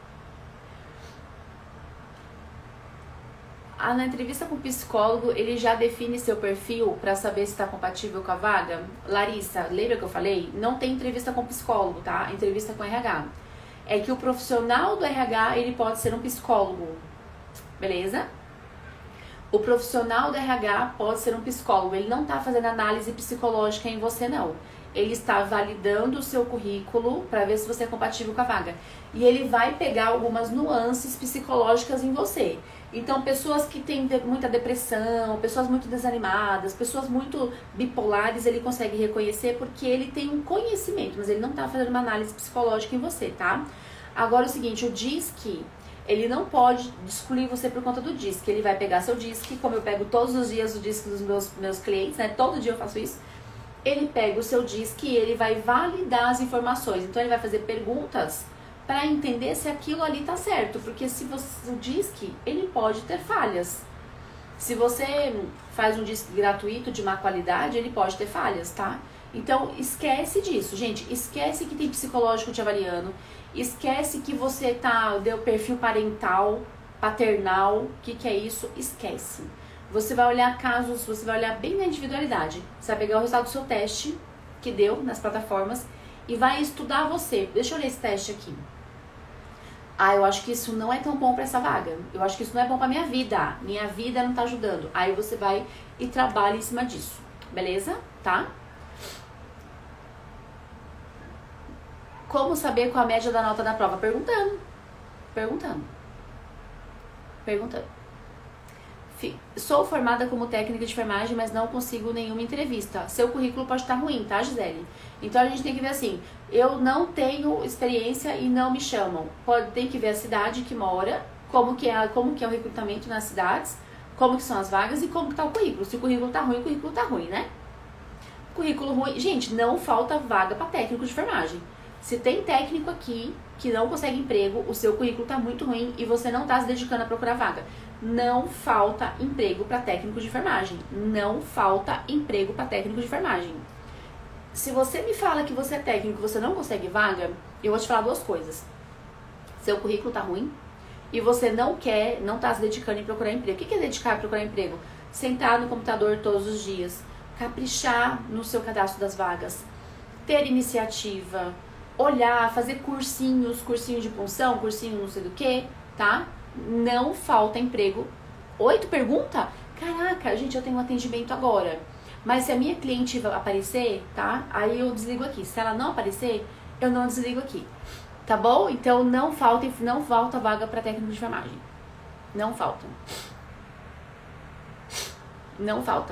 A: Ah, na entrevista com o psicólogo, ele já define seu perfil para saber se está compatível com a vaga? Larissa, lembra que eu falei? Não tem entrevista com psicólogo, tá? Entrevista com R H. é que o profissional do R H, ele pode ser um psicólogo, beleza? O profissional do R H pode ser um psicólogo, ele não tá fazendo análise psicológica em você, não. Ele está validando o seu currículo para ver se você é compatível com a vaga. E ele vai pegar algumas nuances psicológicas em você. Então, pessoas que têm de, muita depressão, pessoas muito desanimadas, pessoas muito bipolares, ele consegue reconhecer porque ele tem um conhecimento, mas ele não tá fazendo uma análise psicológica em você, tá? Agora, o seguinte, o DISC, ele não pode excluir você por conta do DISC. Ele vai pegar seu DISC, como eu pego todos os dias o DISC dos meus, meus clientes, né? Todo dia eu faço isso. Ele pega o seu DISC e ele vai validar as informações. Então, ele vai fazer perguntas para entender se aquilo ali tá certo. Porque se você, o DISC, ele pode ter falhas. Se você faz um DISC gratuito de má qualidade, ele pode ter falhas, tá? Então, esquece disso, gente. Esquece que tem psicológico te avaliando. Esquece que você tá, deu perfil parental, paternal. O que que é isso? Esquece. Você vai olhar casos, você vai olhar bem na individualidade. Você vai pegar o resultado do seu teste, que deu nas plataformas, e vai estudar você. Deixa eu ler esse teste aqui. Ah, eu acho que isso não é tão bom pra essa vaga. Eu acho que isso não é bom pra minha vida. Minha vida não tá ajudando. Aí você vai e trabalha em cima disso. Beleza? Tá? Como saber qual a média da nota da prova? Perguntando. Perguntando. Perguntando. Sou formada como técnica de enfermagem, mas não consigo nenhuma entrevista. Seu currículo pode estar ruim, tá, Gisele? Então a gente tem que ver assim, eu não tenho experiência e não me chamam. Pode, tem que ver a cidade que mora, como que é, como que é o recrutamento nas cidades, como que são as vagas e como que tá o currículo. Se o currículo tá ruim, o currículo tá ruim, né? Currículo ruim. Gente, não falta vaga para técnico de enfermagem. Se tem técnico aqui que não consegue emprego, o seu currículo tá muito ruim e você não tá se dedicando a procurar vaga. Não falta emprego para técnico de enfermagem. Não falta emprego para técnico de enfermagem. Se você me fala que você é técnico e você não consegue vaga, eu vou te falar duas coisas. Seu currículo tá ruim e você não quer, não tá se dedicando em procurar emprego. O que é dedicar a procurar emprego? Sentar no computador todos os dias, caprichar no seu cadastro das vagas, ter iniciativa, olhar, fazer cursinhos, cursinho de punção, cursinho não sei do que, tá? Não falta emprego. Oi, tu pergunta? Caraca, gente, eu tenho um atendimento agora. Mas se a minha cliente aparecer, tá? Aí eu desligo aqui. Se ela não aparecer, eu não desligo aqui. Tá bom? Então não falta, não falta vaga para técnico de enfermagem. Não falta. Não falta.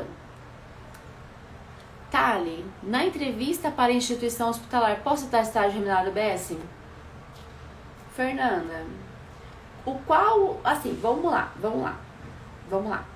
A: Tali, na entrevista para a instituição hospitalar, posso citar estágio remunerado B S? Fernanda, o qual, assim, vamos lá, vamos lá, vamos lá.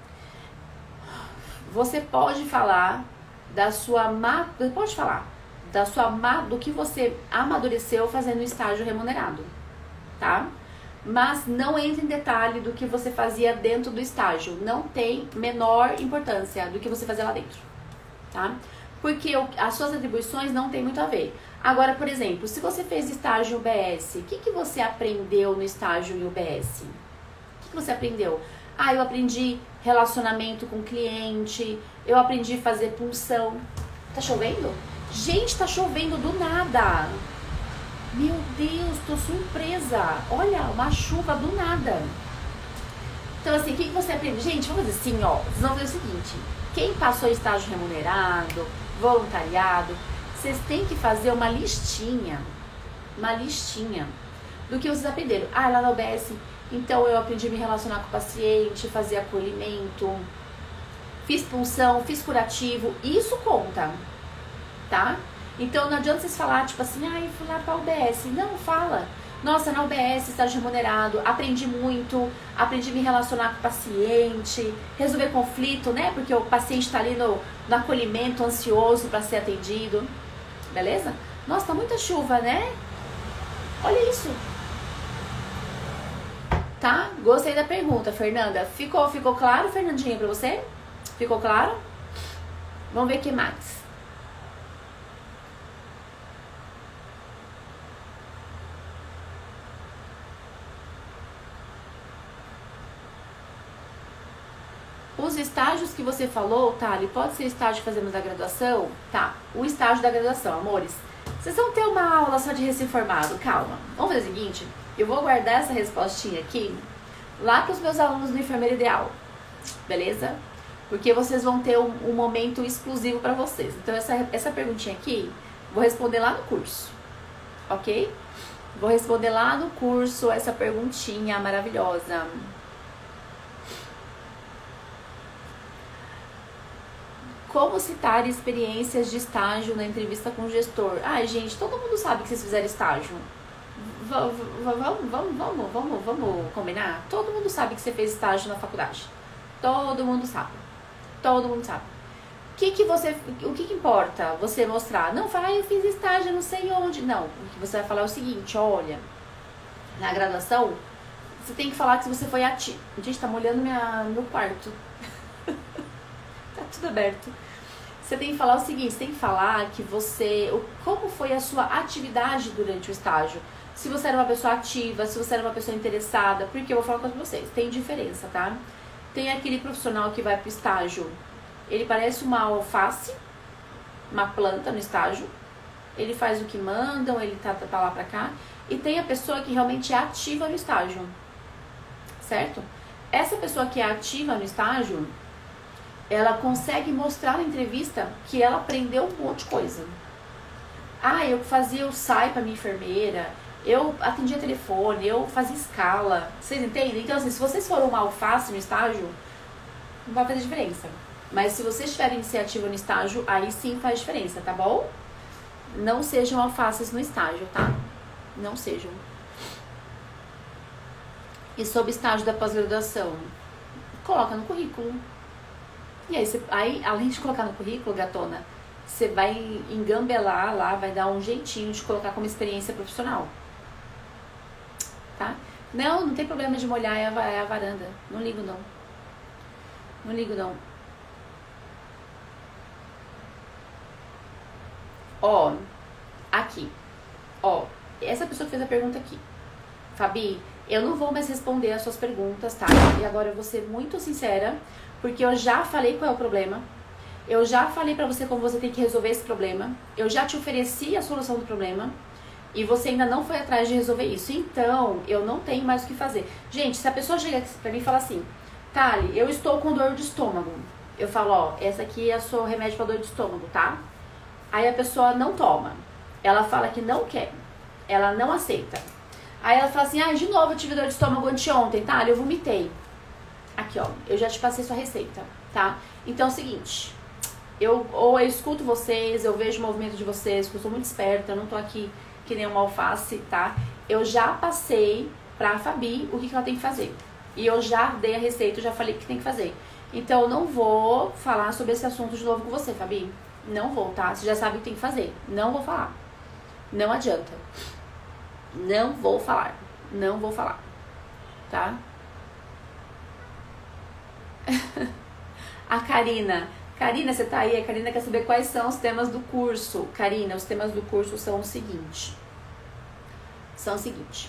A: Você pode falar da sua, pode falar da sua, do que você amadureceu fazendo estágio remunerado, tá? Mas não entre em detalhe do que você fazia dentro do estágio, não tem menor importância do que você fazia lá dentro, tá? Porque as suas atribuições não tem muito a ver. Agora, por exemplo, se você fez estágio U B S, o que, que você aprendeu no estágio em U B S? O que, que você aprendeu? Ah, eu aprendi relacionamento com o cliente, eu aprendi a fazer punção. Tá chovendo? Gente, tá chovendo do nada. Meu Deus, tô surpresa. Olha, uma chuva do nada. Então, assim, o que, que você aprende? Gente, vamos fazer assim, ó. Vocês vão fazer o seguinte. Quem passou estágio remunerado, voluntariado, vocês têm que fazer uma listinha, uma listinha do que vocês aprenderam. Ah, lá na U B S, então eu aprendi a me relacionar com o paciente, fazer acolhimento, fiz punção, fiz curativo, isso conta, tá? Então não adianta vocês falar, tipo assim, ah, eu fui lá pra U B S. Não, fala. Nossa, na U B S, estágio remunerado, aprendi muito, aprendi a me relacionar com o paciente, resolver conflito, né? Porque o paciente tá ali no, no acolhimento, ansioso para ser atendido. Beleza? Nossa, tá muita chuva, né? Olha isso. Tá? Gostei da pergunta, Fernanda. Ficou, ficou claro, Fernandinha, pra você? Ficou claro? Vamos ver o que mais. Os estágios que você falou, Thali, pode ser estágio que fazemos da graduação? Tá, o estágio da graduação, amores. Vocês vão ter uma aula só de recém-formado, calma. Vamos fazer o seguinte, eu vou guardar essa respostinha aqui lá para os meus alunos do Enfermeiro Ideal, beleza? Porque vocês vão ter um, um momento exclusivo para vocês. Então essa, essa perguntinha aqui, vou responder lá no curso, ok? Vou responder lá no curso essa perguntinha maravilhosa. Como citar experiências de estágio na entrevista com o gestor? Ai, gente, todo mundo sabe que vocês fizeram estágio. Vamos, vamos, vamos, vamos, vamos, vamos combinar? Todo mundo sabe que você fez estágio na faculdade. Todo mundo sabe. Todo mundo sabe. O que que você, o que que importa você mostrar? Não, falar, ah, eu fiz estágio, não sei onde. Não, o que você vai falar é o seguinte, olha, na graduação, você tem que falar que você foi ativo. Gente, tá molhando minha, meu quarto. Tá tudo aberto. Você tem que falar o seguinte, você tem que falar que você, como foi a sua atividade durante o estágio. Se você era uma pessoa ativa, se você era uma pessoa interessada, porque eu vou falar com vocês, tem diferença, tá? Tem aquele profissional que vai pro estágio, ele parece uma alface, uma planta no estágio, ele faz o que mandam, ele tá, tá lá pra cá, e tem a pessoa que realmente é ativa no estágio, certo? Essa pessoa que é ativa no estágio, ela consegue mostrar na entrevista que ela aprendeu um monte de coisa. Ah, eu fazia o S A I pra minha enfermeira, eu atendia telefone, eu fazia escala. Vocês entendem? Então, assim, se vocês forem uma alface no estágio, não vai fazer diferença. Mas se vocês tiverem iniciativa no estágio, aí sim faz diferença, tá bom? Não sejam alfaces no estágio, tá? Não sejam. E sobre o estágio da pós-graduação, coloca no currículo. E aí, você, aí, além de colocar no currículo, gatona, você vai engambelar lá, vai dar um jeitinho de colocar como experiência profissional. Tá? Não, não tem problema de molhar é a, é a varanda. Não ligo, não. Não ligo, não. Ó, aqui. Ó, essa pessoa que fez a pergunta aqui. Fabi, eu não vou mais responder as suas perguntas, tá? E agora eu vou ser muito sincera, porque eu já falei qual é o problema. Eu já falei pra você como você tem que resolver esse problema. Eu já te ofereci a solução do problema. E você ainda não foi atrás de resolver isso. Então, eu não tenho mais o que fazer. Gente, se a pessoa chega pra mim e fala assim, Thali, eu estou com dor de estômago. Eu falo, ó, essa aqui é o seu remédio pra dor de estômago, tá? Aí a pessoa não toma. Ela fala que não quer. Ela não aceita. Aí ela fala assim, ah, de novo eu tive dor de estômago anteontem, Thali, eu vomitei. Aqui, ó, eu já te passei sua receita, tá? Então é o seguinte, eu, ou eu escuto vocês, eu vejo o movimento de vocês, porque eu sou muito esperta, eu não tô aqui que nem uma alface, tá? Eu já passei pra Fabi o que, que ela tem que fazer. E eu já dei a receita, eu já falei o que tem que fazer. Então eu não vou falar sobre esse assunto de novo com você, Fabi. Não vou, tá? Você já sabe o que tem que fazer. Não vou falar. Não adianta. Não vou falar. Não vou falar. Tá? A Karina. Karina, você tá aí? A Karina quer saber quais são os temas do curso. Karina, os temas do curso são o seguinte. São o seguinte.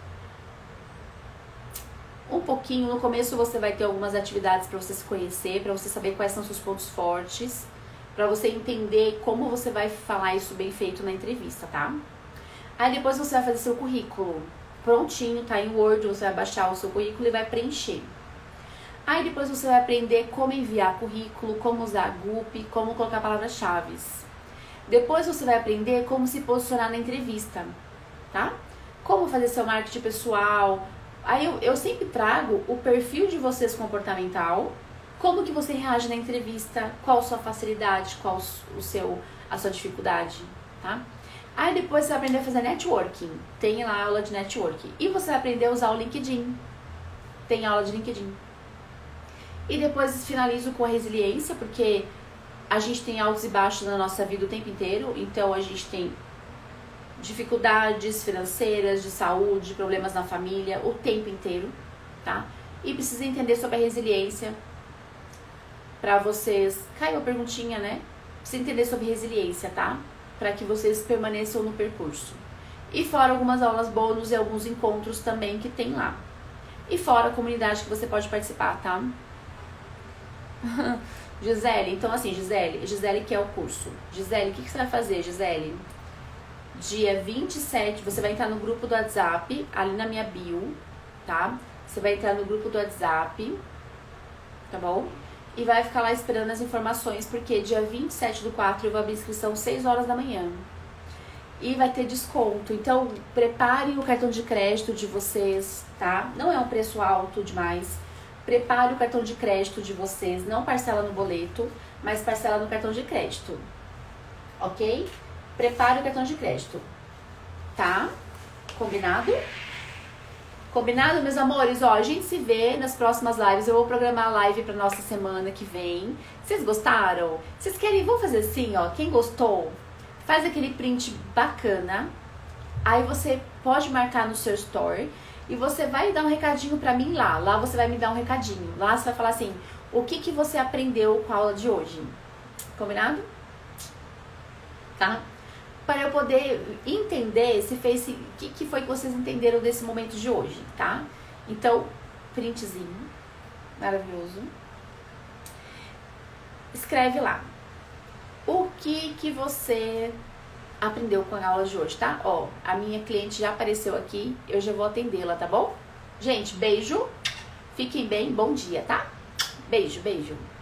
A: Um pouquinho, no começo você vai ter algumas atividades para você se conhecer, para você saber quais são seus pontos fortes, para você entender como você vai falar isso bem feito na entrevista, tá? Aí depois você vai fazer seu currículo prontinho, tá em Word, você vai baixar o seu currículo e vai preencher. Aí depois você vai aprender como enviar currículo, como usar G U P, como colocar palavras-chave. Depois você vai aprender como se posicionar na entrevista, tá? Como fazer seu marketing pessoal. Aí eu, eu sempre trago o perfil de vocês comportamental, como que você reage na entrevista, qual a sua facilidade, qual o seu, a sua dificuldade, tá? Aí depois você vai aprender a fazer networking, tem lá a aula de networking. E você vai aprender a usar o LinkedIn, tem aula de LinkedIn. E depois finalizo com a resiliência, porque a gente tem altos e baixos na nossa vida o tempo inteiro. Então a gente tem dificuldades financeiras, de saúde, problemas na família, o tempo inteiro, tá? E precisa entender sobre a resiliência pra vocês... Caiu a perguntinha, né? Precisa entender sobre resiliência, tá? Pra que vocês permaneçam no percurso. E fora algumas aulas bônus e alguns encontros também que tem lá. E fora a comunidade que você pode participar, tá? Gisele, então assim, Gisele, Gisele quer o curso. Gisele, o que, que você vai fazer, Gisele? dia vinte e sete, você vai entrar no grupo do WhatsApp, ali na minha bio, tá? Você vai entrar no grupo do WhatsApp, tá bom? E vai ficar lá esperando as informações, porque dia vinte e sete do quatro eu vou abrir inscrição seis horas da manhã. E vai ter desconto, então preparem o cartão de crédito de vocês, tá? Não é um preço alto demais. Prepare o cartão de crédito de vocês, não parcela no boleto, mas parcela no cartão de crédito, ok? Prepare o cartão de crédito, tá? Combinado? Combinado, meus amores? Ó, a gente se vê nas próximas lives. Eu vou programar a live pra nossa semana que vem. Vocês gostaram? Vocês querem? Vamos fazer assim, ó. Quem gostou, faz aquele print bacana. Aí você pode marcar no seu story e você vai dar um recadinho pra mim lá. Lá você vai me dar um recadinho. Lá você vai falar assim, o que que você aprendeu com a aula de hoje? Combinado? Tá? Para eu poder entender se fez, o que, que foi que vocês entenderam desse momento de hoje, tá? Então, printzinho, maravilhoso. Escreve lá, o que que você aprendeu com a aula de hoje, tá? Ó, a minha cliente já apareceu aqui, eu já vou atendê-la, tá bom? Gente, beijo, fiquem bem, bom dia, tá? Beijo, beijo.